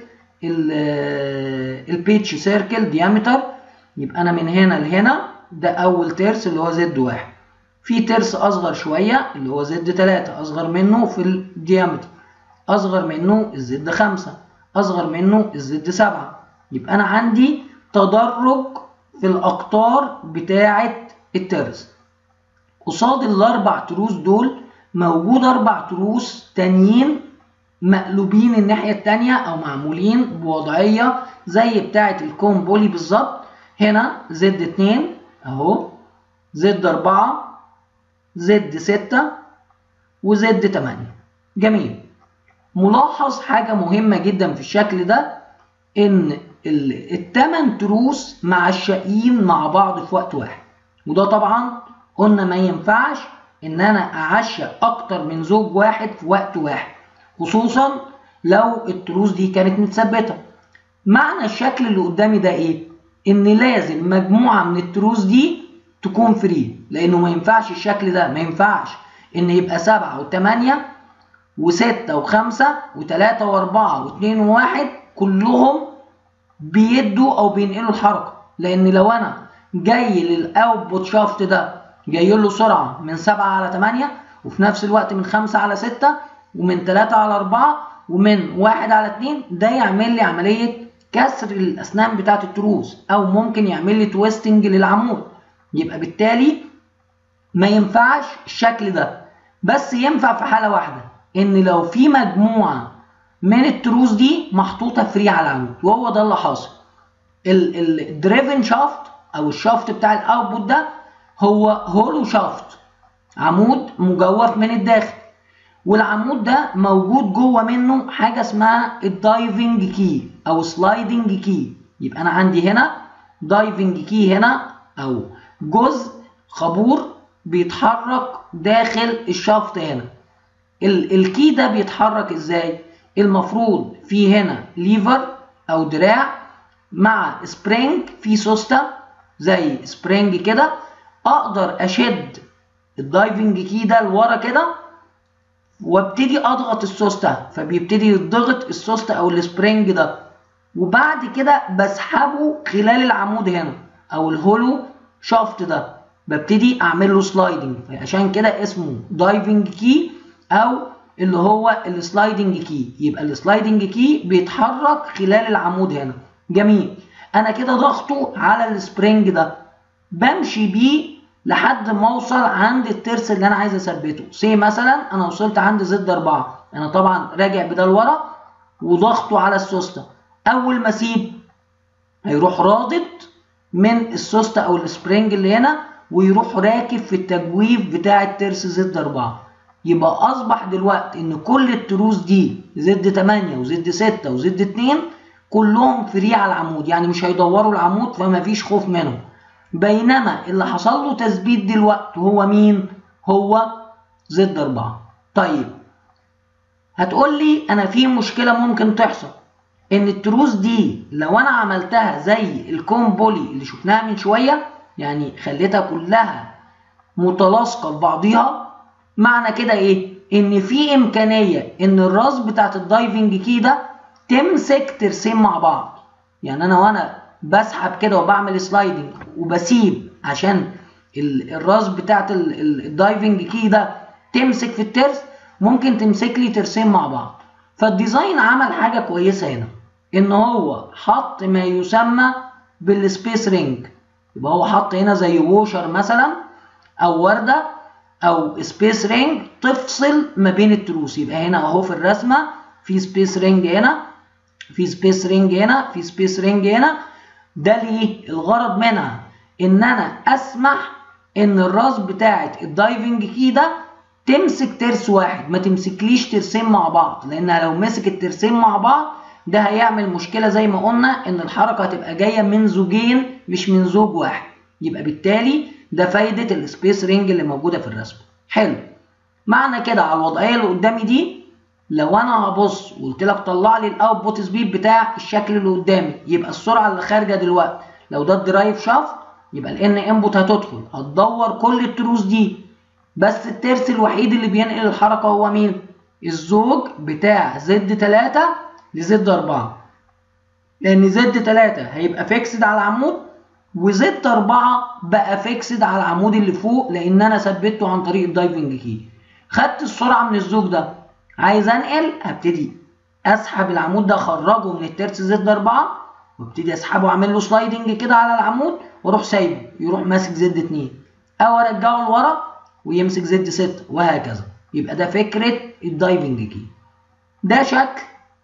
البيتش سيركل ديامتر. يبقى انا من هنا لهنا ده اول ترس اللي هو زد واحد. في ترس اصغر شويه اللي هو زد تلاتة، اصغر منه في الديامتر، اصغر منه الزد خمسة، اصغر منه الزد سبعة. يبقى انا عندي تدرج في الاقطار بتاعه الترس. قصاد الاربع تروس دول موجود اربع تروس تانيين مقلوبين الناحيه التانيه او معمولين بوضعيه زي بتاعه الكون بولي بالظبط. هنا زد اتنين اهو، زد اربعة، زد ستة، وزد تمانية. جميل. ملاحظ حاجه مهمه جدا في الشكل ده، ان التمن تروس معشقين مع بعض في وقت واحد، وده طبعا قلنا ما ينفعش ان انا اعشق اكتر من زوج واحد في وقت واحد، خصوصا لو التروس دي كانت متثبته. معنى الشكل اللي قدامي ده ايه؟ ان لازم مجموعه من التروس دي تكون فري، لانه ما ينفعش الشكل ده، ما ينفعش ان يبقى سبعة وثمانية وستة وخمسة وثلاثة واربعة واثنين وواحد كلهم بيدوا او بينقلوا الحركه. لان لو انا جاي للاوتبوت شافت ده جاي له سرعه من سبعة على ثمانية، وفي نفس الوقت من خمسة على ستة، ومن ثلاثة على اربعة، ومن واحد على اتنين، ده يعمل لي عمليه كسر الاسنان بتاعت التروس، او ممكن يعمل لي تويستنج للعمود. يبقى بالتالي ما ينفعش الشكل ده. بس ينفع في حاله واحده، ان لو في مجموعه من التروس دي محطوطه فري على العمود، وهو ده اللي حاصل. الدريفن شافت او الشافت بتاع الاوتبوت ده هو هولو شافت، عمود مجوف من الداخل، والعمود ده موجود جوه منه حاجه اسمها الدايفنج كي او سلايدنج كي. يبقى انا عندي هنا دايفنج كي هنا، او جزء خابور بيتحرك داخل الشافت هنا. الكي ده بيتحرك ازاي؟ المفروض في هنا ليفر او دراع مع سبرينج في سوسته زي سبرينج كده، اقدر اشد الدايفنج كي ده لورا كده وابتدي اضغط السوسته، فبيبتدي يضغط السوسته او السبرينج ده، وبعد كده بسحبه خلال العمود هنا او الهولو شافت ده، ببتدي اعمل له سلايدنج. عشان كده اسمه دايفنج كي او اللي هو السلايدنج كي. يبقى السلايدنج كي بيتحرك خلال العمود هنا. جميل. انا كده ضغطه على السبرينج ده، بمشي بيه لحد ما اوصل عند الترس اللي انا عايز اثبته. سي مثلا انا وصلت عند زد اربعة، انا طبعا راجع بده لورا وضغطه على السوسته. اول ما اسيب هيروح رادد من السوسته او السبرينج اللي هنا ويروح راكب في التجويف بتاع الترس زد اربعة. يبقى اصبح دلوقتي ان كل التروس دي زد تمانية وزد ستة وزد اتنين كلهم فري على العمود، يعني مش هيدوروا العمود، فما فيش خوف منهم. بينما اللي حصل له تثبيت دلوقتي هو مين؟ هو زد اربعة. طيب هتقول لي انا في مشكله ممكن تحصل، ان التروس دي لو انا عملتها زي الكون بولي اللي شفناها من شويه، يعني خليتها كلها متلاصقه ببعضيها، معنى كده ايه؟ ان في امكانيه ان الراس بتاعت الدايفنج كي ده تمسك ترسين مع بعض. يعني انا وانا بسحب كده وبعمل سلايدنج وبسيب عشان الراس بتاعت الدايفنج كي ده تمسك في الترس، ممكن تمسك لي ترسين مع بعض. فالديزاين عمل حاجه كويسه هنا، ان هو حط ما يسمى بالسبيس رينج. يبقى هو حط هنا زي ووشر مثلا او ورده او سبيس رينج تفصل ما بين التروس. يبقى هنا اهو في الرسمه في سبيس رينج هنا، في سبيس رينج هنا، في سبيس رينج هنا. ده ليه؟ الغرض منها ان انا اسمح ان الراس بتاعه الدايفنج كي ده تمسك ترس واحد، ما تمسكليش ترسين مع بعض، لانها لو مسكت ترسين مع بعض ده هيعمل مشكله زي ما قلنا ان الحركه هتبقى جايه من زوجين مش من زوج واحد. يبقى بالتالي ده فايده السبيس رينج اللي موجوده في الرسم. حلو. معنى كده على الوضعيه اللي قدامي دي، لو انا هبص وقلت لك طلع لي الاوتبوت سبيد بتاع الشكل اللي قدامي، يبقى السرعه اللي خارجه دلوقتي لو ده الدرايف شافت يبقى الان انبوت هتدخل هتدور كل التروس دي، بس الترس الوحيد اللي بينقل الحركه هو مين؟ الزوج بتاع زد تلاتة لزد أربعة، لان زد تلاتة هيبقى فيكسد على العمود وزد أربعة بقى فيكسد على العمود اللي فوق لان انا ثبته عن طريق الدايفنج كي. خدت السرعه من الزوج ده، عايز انقل هبتدي اسحب العمود ده اخرجه من الترس زد أربعة وابتدي اسحبه واعمل له سلايدنج كده على العمود واروح سايبه يروح ماسك زد اتنين، او ارجعه لورا ويمسك زد ستة وهكذا. يبقى ده فكره الدايفنج كي. ده شكل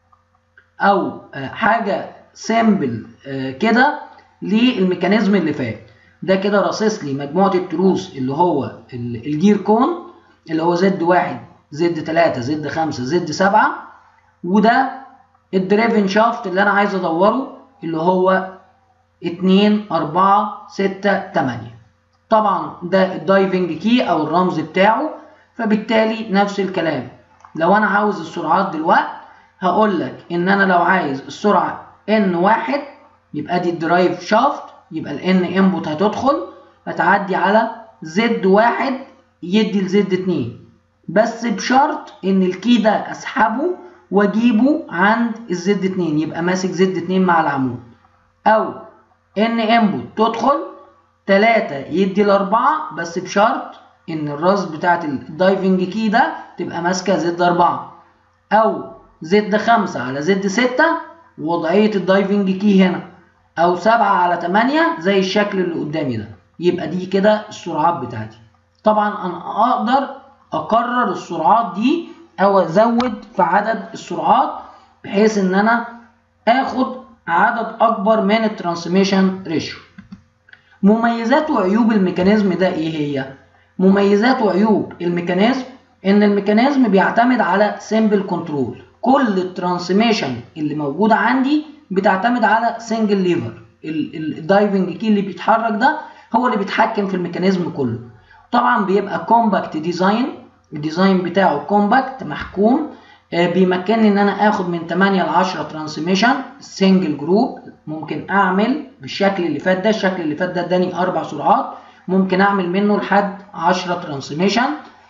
او حاجه سامبل كده للميكانيزم اللي فات. ده كده راصص لي مجموعه التروس اللي هو الجير كون اللي هو زد واحد زد تلاتة زد خمسة زد سبعة، وده الدريفن شافت اللي انا عايز ادوره اللي هو اتنين أربعة ستة تمانية. طبعا ده الدايفنج كي او الرمز بتاعه، فبالتالي نفس الكلام. لو انا عاوز السرعات دلوقتي هقول لك ان انا لو عايز السرعه ان واحد يبقى دي الدرايف شافت، يبقى الان انبوت هتدخل هتعدي على زد واحد يدي لزد اتنين، بس بشرط ان الكي ده اسحبه واجيبه عند الزد اتنين يبقى ماسك زد اتنين مع العمود، او ان انبوت تدخل تلاتة يدي لأربعة بس بشرط ان الراس بتاعت الدايفنج كي ده تبقى ماسكه زد أربعة، او زد خمسة على زد ستة ووضعيه الدايفنج كي هنا، او سبعة على تمانية زي الشكل اللي قدامي ده. يبقى دي كده السرعات بتاعتي. طبعا انا اقدر اكرر السرعات دي او ازود في عدد السرعات بحيث ان انا اخد عدد اكبر من الترانسميشن ريشيو. مميزات وعيوب الميكانيزم ده ايه هي؟ مميزات وعيوب الميكانيزم ان الميكانيزم بيعتمد على سيمبل كنترول. كل الترانسميشن اللي موجوده عندي بتعتمد على سنجل ليفر. الدايفنج كي اللي بيتحرك ده هو اللي بيتحكم في الميكانيزم كله. طبعا بيبقى كومباكت ديزاين، الديزاين بتاعه كومباكت محكوم، بيمكنني ان انا اخد من تمانية ل عشرة ترانسميشن سنجل جروب. ممكن اعمل بالشكل اللي فات ده، الشكل اللي فات ده اداني اربع سرعات، ممكن اعمل منه لحد عشرة ترانسميشن.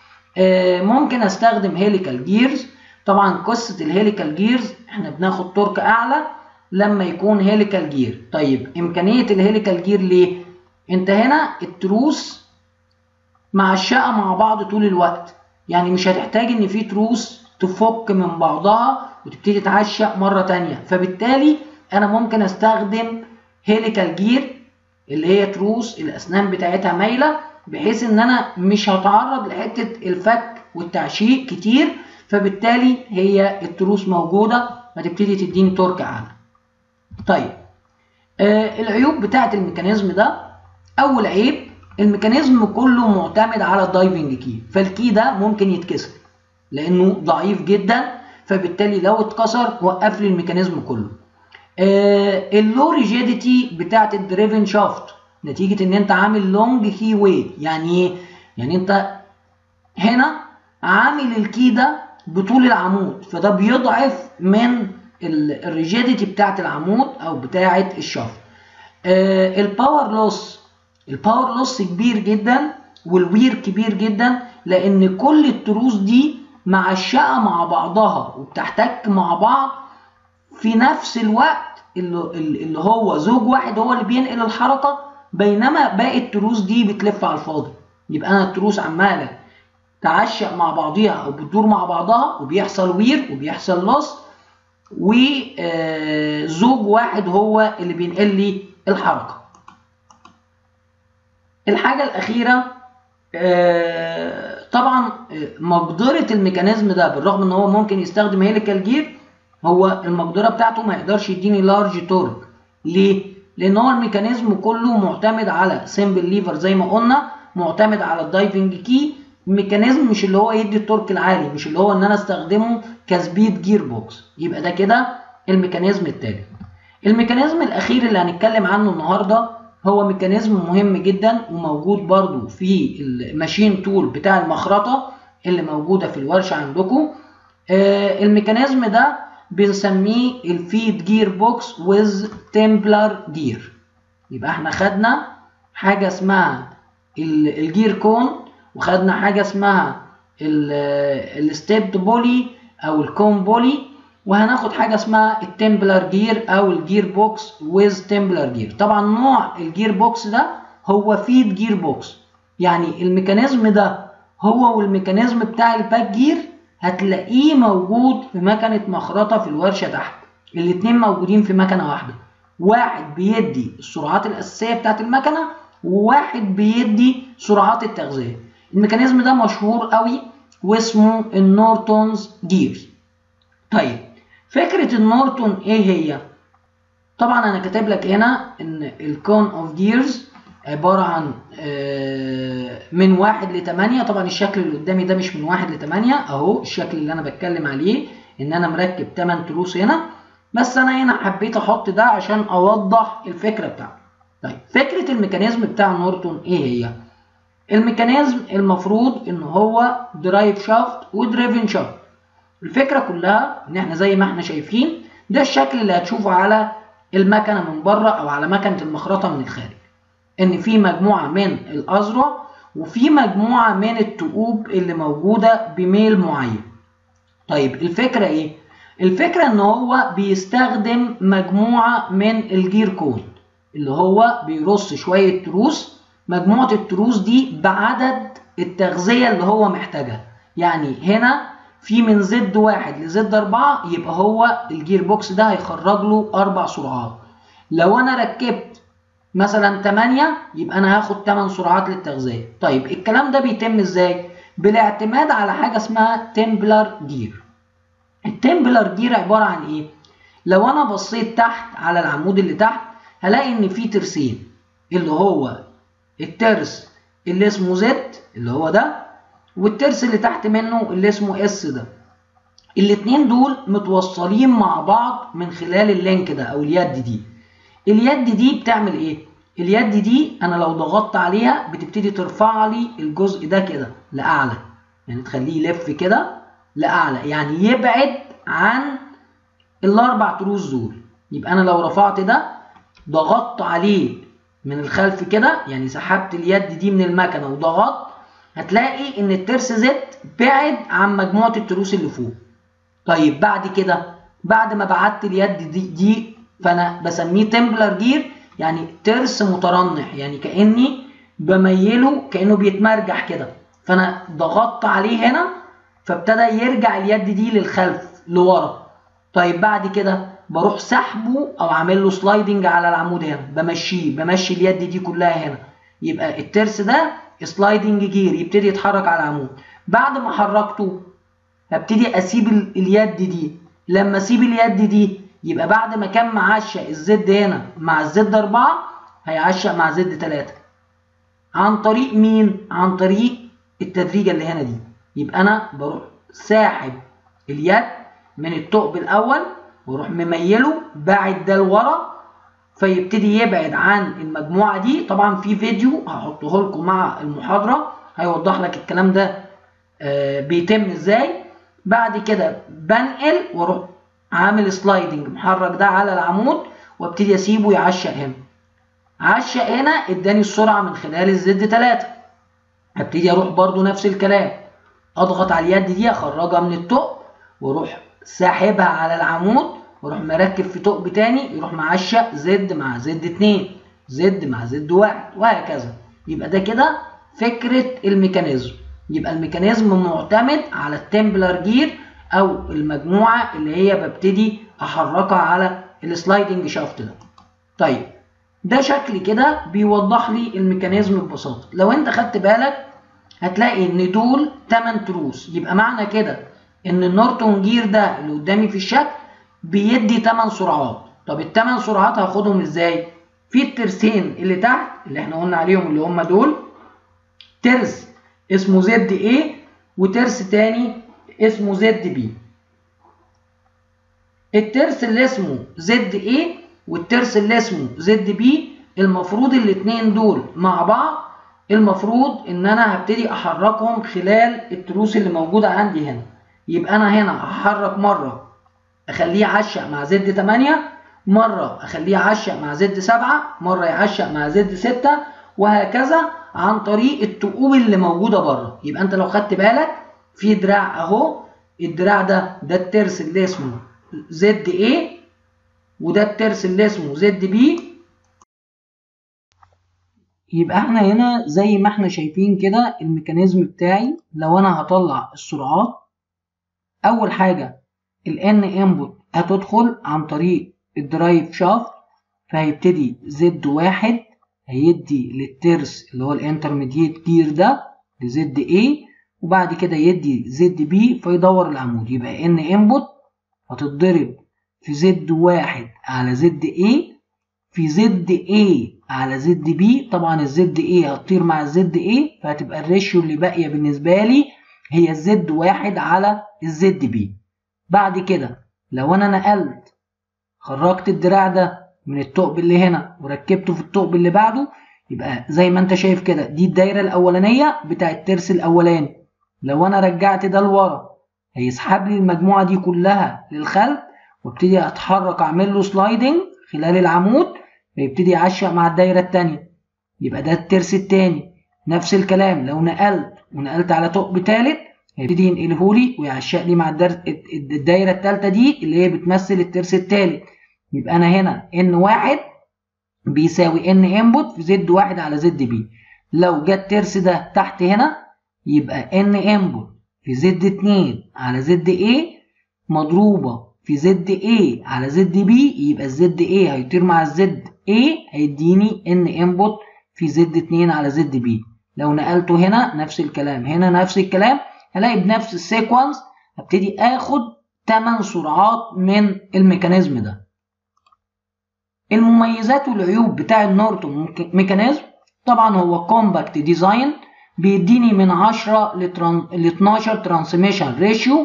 ممكن استخدم هيليكال جيرز. طبعا قصه الهيليكال جيرز احنا بناخد تورك اعلى لما يكون هيليكال جير. طيب امكانيه الهيليكال جير ليه؟ انت هنا التروس معشقه مع بعض طول الوقت، يعني مش هتحتاج ان في تروس تفك من بعضها وتبتدي تعشق مره تانية، فبالتالي انا ممكن استخدم هيليكال جير اللي هي تروس الاسنان بتاعتها مايله، بحيث ان انا مش هتعرض لحته الفك والتعشيق كتير، فبالتالي هي التروس موجوده هتبتدي تديني تورك اعلى. طيب آه العيوب بتاعت الميكانيزم ده، اول عيب الميكانيزم كله معتمد على الدايفنج كي، فالكي ده ممكن يتكسر لانه ضعيف جدا، فبالتالي لو اتكسر وقف لي الميكانيزم كله. آه اللو ريجيديتي بتاعت الدريفن شافت نتيجه ان انت عامل لونج كي ويت. يعني ايه؟ يعني انت هنا عامل الكي ده بطول العمود، فده بيضعف من الريجيديتي بتاعت العمود او بتاعت الشافت. آه الباور لوس، الباور لوس كبير جدا والوير كبير جدا، لان كل التروس دي معشقه مع بعضها وبتحتك مع بعض في نفس الوقت اللي هو زوج واحد هو اللي بينقل الحركه، بينما باقي التروس دي بتلف على الفاضي. يبقى انا التروس عماله تعشق مع بعضيها او بتدور مع بعضها وبيحصل وير وبيحصل لوس، وزوج واحد هو اللي بينقل لي الحركه. الحاجه الاخيره طبعا مقدره الميكانيزم ده، بالرغم ان هو ممكن يستخدم هيليكال جير، هو المقدره بتاعته ما يقدرش يديني لارج تورك. ليه؟ لان هو الميكانيزم كله معتمد على سمبل ليفر زي ما قلنا، معتمد على الدايفنج كي، ميكانيزم مش اللي هو يدي التورك العالي، مش اللي هو ان انا استخدمه كسبيد جير بوكس. يبقى ده كده الميكانيزم التالت. الميكانيزم الاخير اللي هنتكلم عنه النهارده هو ميكانيزم مهم جدا وموجود برضو في الماشين تول بتاع المخرطه اللي موجوده في الورشه عندكم. آه الميكانيزم ده بنسميه الفيد جير بوكس ويز تمبلر جير. يبقى احنا خدنا حاجه اسمها الجير كون، وخدنا حاجه اسمها الستيبد بولي او الكون بولي، وهناخد حاجه اسمها التمبلر جير او الجير بوكس ويز تمبلر جير. طبعا نوع الجير بوكس ده هو فيد جير بوكس، يعني الميكانيزم ده هو والميكانيزم بتاع الباك جير هتلاقيه موجود في مكنه مخرطه في الورشه تحت. الاثنين موجودين في مكنه واحده، واحد بيدي السرعات الاساسيه بتاعت المكنه وواحد بيدي سرعات التغذيه. الميكانيزم ده مشهور قوي واسمه النورتونز جير. طيب فكره النورتون ايه هي؟ طبعا انا كاتب لك هنا ان الكون اوف جيرز عباره عن من واحد لتمانية. طبعا الشكل اللي قدامي ده مش من واحد لتمانية اهو، الشكل اللي انا بتكلم عليه ان انا مركب تمن تروس هنا، بس انا هنا حبيت احط ده عشان اوضح الفكره بتاعته. طيب فكره الميكانيزم بتاع نورتون ايه هي؟ الميكانيزم المفروض ان هو درايف شافت ودريفن شافت. الفكره كلها ان احنا زي ما احنا شايفين ده الشكل اللي هتشوفه على المكنه من بره او على مكنه المخرطه من الخارج، ان في مجموعه من الاذرع وفي مجموعه من التقوب اللي موجوده بميل معين. طيب الفكره ايه؟ الفكره ان هو بيستخدم مجموعه من الجير كود اللي هو بيرص شويه تروس، مجموعه التروس دي بعدد التغذيه اللي هو محتاجها. يعني هنا في من زد واحد لزد أربعة، يبقى هو الجير بوكس ده هيخرج له أربع سرعات. لو أنا ركبت مثلا تمانية يبقى أنا هاخد تمن سرعات للتغذية. طيب الكلام ده بيتم إزاي؟ بالاعتماد على حاجة اسمها تمبلر جير. التمبلر جير عبارة عن إيه؟ لو أنا بصيت تحت على العمود اللي تحت هلاقي إن في ترسين، اللي هو الترس اللي اسمه زد اللي هو ده، والترس اللي تحت منه اللي اسمه اس ده. الاتنين دول متوصلين مع بعض من خلال اللينك ده او اليد دي. اليد دي بتعمل ايه؟ اليد دي انا لو ضغطت عليها بتبتدي ترفع لي الجزء ده كده لاعلى، يعني تخليه يلف كده لاعلى، يعني يبعد عن الاربع تروس دول. يبقى انا لو رفعت ده ضغطت عليه من الخلف كده، يعني سحبت اليد دي من المكنه وضغطت، هتلاقي ان الترس زد بعد عن مجموعه التروس اللي فوق. طيب بعد كده بعد ما بعدت اليد دي, دي فانا بسميه تمبلر جير، يعني ترس مترنح، يعني كاني بميله كانه بيتمرجح كده، فانا ضغطت عليه هنا فابتدى يرجع اليد دي للخلف لورا. طيب بعد كده بروح سحبه او عامل له سلايدنج على العمود هنا، بمشيه بمشي اليد دي كلها هنا، يبقى الترس ده سلايدنج جير يبتدي يتحرك على العمود. بعد ما حركته هبتدي اسيب اليد دي، لما اسيب اليد دي يبقى بعد ما كان معشق الزد هنا مع الزد أربعة هيعشق مع زد تلاتة. عن طريق مين؟ عن طريق التدريجه اللي هنا دي. يبقى انا بروح ساحب اليد من الثقب الاول واروح مميله باعد ده لورا، فيبتدي يبعد عن المجموعه دي. طبعا في فيديو هحطه لكم مع المحاضره هيوضح لك الكلام ده آه بيتم ازاي. بعد كده بنقل واروح عامل سلايدنج محرك ده على العمود وابتدي اسيبه يعشق هنا. عشق هنا اداني السرعه من خلال الزد تلاتة. هبتدي اروح برضو نفس الكلام، اضغط على اليد دي اخرجها من الثقب واروح ساحبها على العمود واروح مركب في ثقب تاني يروح معشق زد مع زد اتنين، زد مع زد واحد، وهكذا. يبقى ده كده فكره الميكانيزم. يبقى الميكانيزم معتمد على التمبلر جير او المجموعه اللي هي ببتدي احركها على السلايدنج شافت ده. طيب ده شكل كده بيوضح لي الميكانيزم ببساطه. لو انت خدت بالك هتلاقي ان دول تمن تروس، يبقى معنى كده ان النورتون جير ده اللي قدامي في الشكل بيدي تمن سرعات. طب التمن سرعات هاخدهم ازاي؟ في الترسين اللي تحت اللي احنا قلنا عليهم اللي هم دول، ترس اسمه زد ايه وترس تاني اسمه زد بي. الترس اللي اسمه زد ايه والترس اللي اسمه زد بي المفروض الاتنين دول مع بعض المفروض ان انا هبتدي احركهم خلال التروس اللي موجوده عندي هنا. يبقى انا هنا هحرك مره اخليه يعشق مع زد تمانية، مره اخليه يعشق مع زد سبعة، مره يعشق مع زد ستة، وهكذا عن طريق التقوب اللي موجوده بره. يبقى انت لو خدت بالك في دراع اهو، الدراع ده ده الترس اللي اسمه زد ايه وده الترس اللي اسمه زد بي. يبقى احنا هنا زي ما احنا شايفين كده الميكانيزم بتاعي. لو انا هطلع السرعات، اول حاجه الان انبوت هتدخل عن طريق الدرايف شافت، فهيبتدي زد واحد هيدي للترس اللي هو الانترميديت جير ده لزد ايه، وبعد كده يدي زد بي فيدور العمود. يبقى ان انبوت هتتضرب في زد واحد على زد ايه في زد ايه على زد بي. طبعا الزد ايه هتطير مع الزد ايه، فهتبقى الريشيو اللي باقيه بالنسبه لي هي الزد واحد على الزد بي. بعد كده لو انا نقلت خرجت الدراع ده من الثقب اللي هنا وركبته في الثقب اللي بعده، يبقى زي ما انت شايف كده دي الدايره الاولانيه بتاع الترس الاولاني. لو انا رجعت ده لورا هيسحب لي المجموعه دي كلها للخلف، وابتدي اتحرك اعمل له سلايدنج خلال العمود فيبتدي يعشق مع الدايره الثانيه. يبقى ده الترس الثاني. نفس الكلام لو نقلت ونقلت على ثقب ثالث هيبتدي ينقله لي ويعشق لي مع الدايره الثالثه دي اللي هي بتمثل الترس الثالث. يبقى انا هنا ان واحد بيساوي ان انبوت في زد واحد على زد بي. لو جه الترس ده تحت هنا يبقى ان انبوت في زد اتنين على زد ايه مضروبه في زد ايه على زد بي. يبقى الزد ايه هيطير مع الزد ايه هيديني ان انبوت في زد اتنين على زد بي. لو نقلته هنا نفس الكلام، هنا نفس الكلام، هلاقي بنفس السيكونس هبتدي اخد تمن سرعات من الميكانيزم ده. المميزات والعيوب بتاع النورتون ميكانيزم، طبعا هو كومباكت ديزاين، بيديني من عشرة ل اتناشر ترانسميشن ريشيو،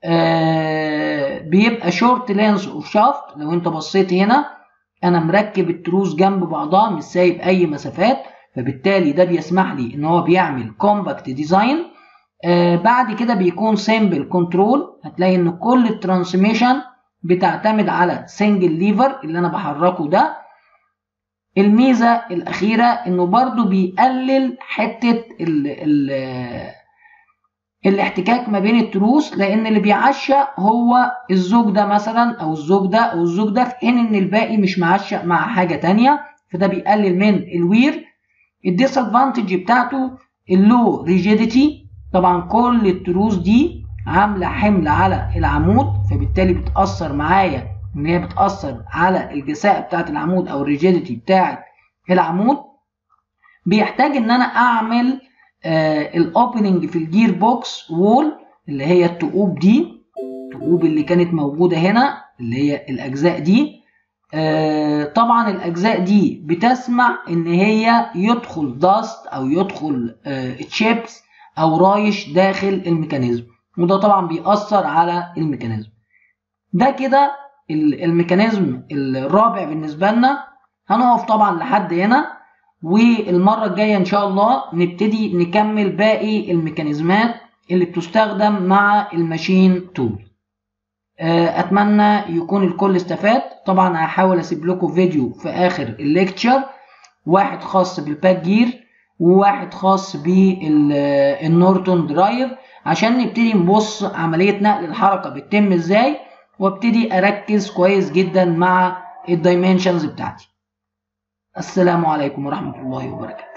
آه بيبقى شورت لينس اوف شافت. لو انت بصيت هنا انا مركب التروس جنب بعضها مش سايب اي مسافات، فبالتالي ده بيسمح لي ان هو بيعمل كومباكت ديزاين. آه بعد كده بيكون سيمبل كنترول، هتلاقي ان كل الترانسميشن بتعتمد على سنجل ليفر اللي انا بحركه ده. الميزه الاخيره انه برضو بيقلل حته ال ال الاحتكاك ما بين التروس، لان اللي بيعشق هو الزوج ده مثلا او الزوج ده او الزوج ده، في حين ان الباقي مش معشق مع حاجه تانية، فده بيقلل من الوير. الديس ادفانتج بتاعته اللو ريجيديتي، طبعا كل التروس دي عامله حمل على العمود، فبالتالي بتاثر معايا ان هي بتاثر على الجساء بتاعت العمود او الريجيديتي بتاعت العمود. بيحتاج ان انا اعمل آه الاوبننج في الجير بوكس وول اللي هي التقوب دي، التقوب اللي كانت موجوده هنا اللي هي الاجزاء دي. آه طبعا الاجزاء دي بتسمح ان هي يدخل داست او يدخل آه تشيبس او رايش داخل الميكانيزم، وده طبعا بيأثر على الميكانيزم. ده كده الميكانيزم الرابع بالنسبه لنا. هنقف طبعا لحد هنا، والمره الجايه ان شاء الله نبتدي نكمل باقي الميكانيزمات اللي بتستخدم مع الماشين تول. اتمنى يكون الكل استفاد. طبعا هحاول اسيب لكم فيديو في اخر الليكتشر، واحد خاص بالباك جير وواحد خاص بالنورتون درايف، عشان نبتدي نبص عمليه نقل الحركه بتتم ازاي، وابتدي اركز كويس جدا مع الدايمنشنز بتاعتي. السلام عليكم ورحمه الله وبركاته.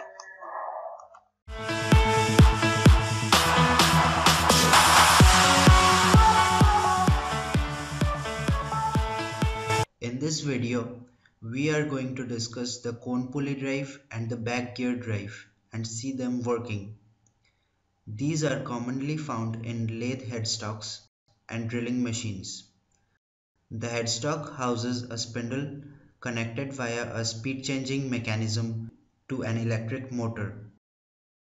In this video, we are going to discuss the cone pulley drive and the back gear drive and see them working. These are commonly found in lathe headstocks and drilling machines. The headstock houses a spindle connected via a speed changing mechanism to an electric motor.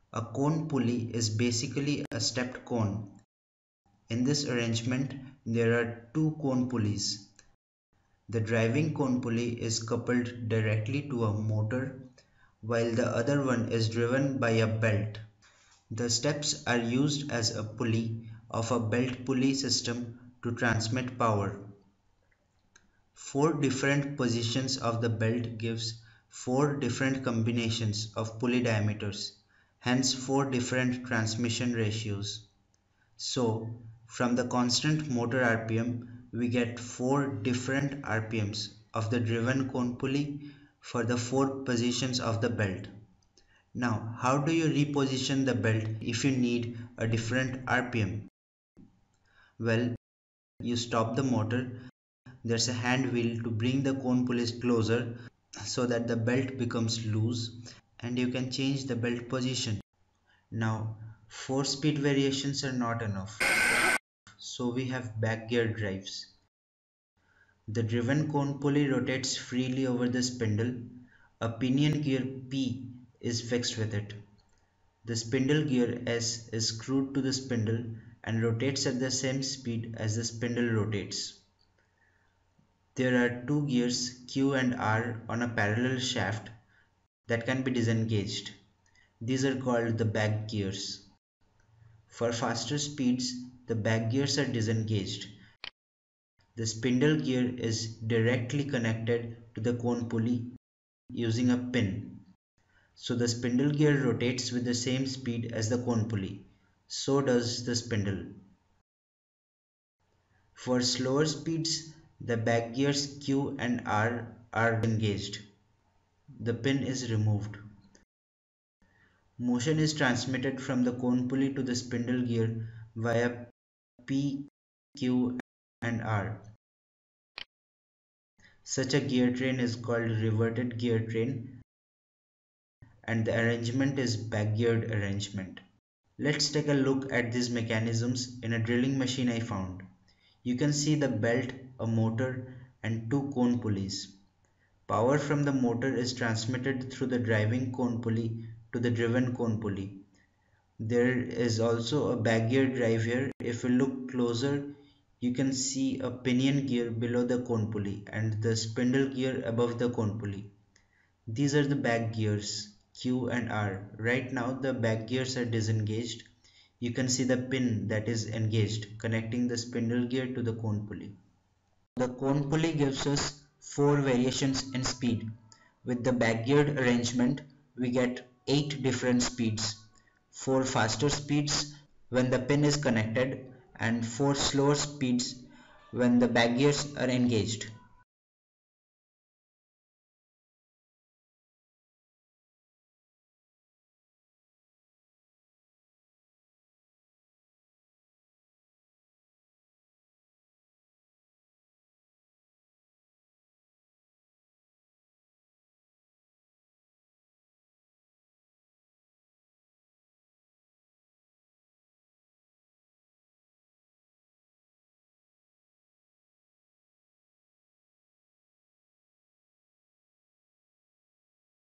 A cone pulley is basically a stepped cone. In this arrangement, there are two cone pulleys. The driving cone pulley is coupled directly to a motor, while the other one is driven by a belt. The steps are used as a pulley of a belt pulley system to transmit power. Four different positions of the belt gives four different combinations of pulley diameters, hence four different transmission ratios. So, from the constant motor R P M, we get four different R P Ms of the driven cone pulley for the four positions of the belt. Now, how do you reposition the belt if you need a different R P M? Well, you stop the motor. There's a hand wheel to bring the cone pulleys closer so that the belt becomes loose and you can change the belt position. Now, four speed variations are not enough. So we have back gear drives. The driven cone pulley rotates freely over the spindle. A pinion gear P is fixed with it. The spindle gear S is screwed to the spindle and rotates at the same speed as the spindle rotates. There are two gears Q and R on a parallel shaft that can be disengaged. These are called the back gears. For faster speeds, the back gears are disengaged. The spindle gear is directly connected to the cone pulley using a pin. So the spindle gear rotates with the same speed as the cone pulley. So does the spindle. For slower speeds, the back gears Q and R are engaged. The pin is removed. Motion is transmitted from the cone pulley to the spindle gear via P, Q, and R. Such a gear train is called reverted gear train, and the arrangement is back-geared arrangement. Let's take a look at these mechanisms in a drilling machine I found. You can see the belt, a motor, and two cone pulleys. Power from the motor is transmitted through the driving cone pulley to the driven cone pulley. There is also a back gear drive here. If you look closer, you can see a pinion gear below the cone pulley and the spindle gear above the cone pulley. These are the back gears Q and R. Right now the back gears are disengaged. You can see the pin that is engaged connecting the spindle gear to the cone pulley. The cone pulley gives us four variations in speed. With the back geared arrangement, we get eight different speeds. Four faster speeds when the pin is connected and four slower speeds when the back gears are engaged.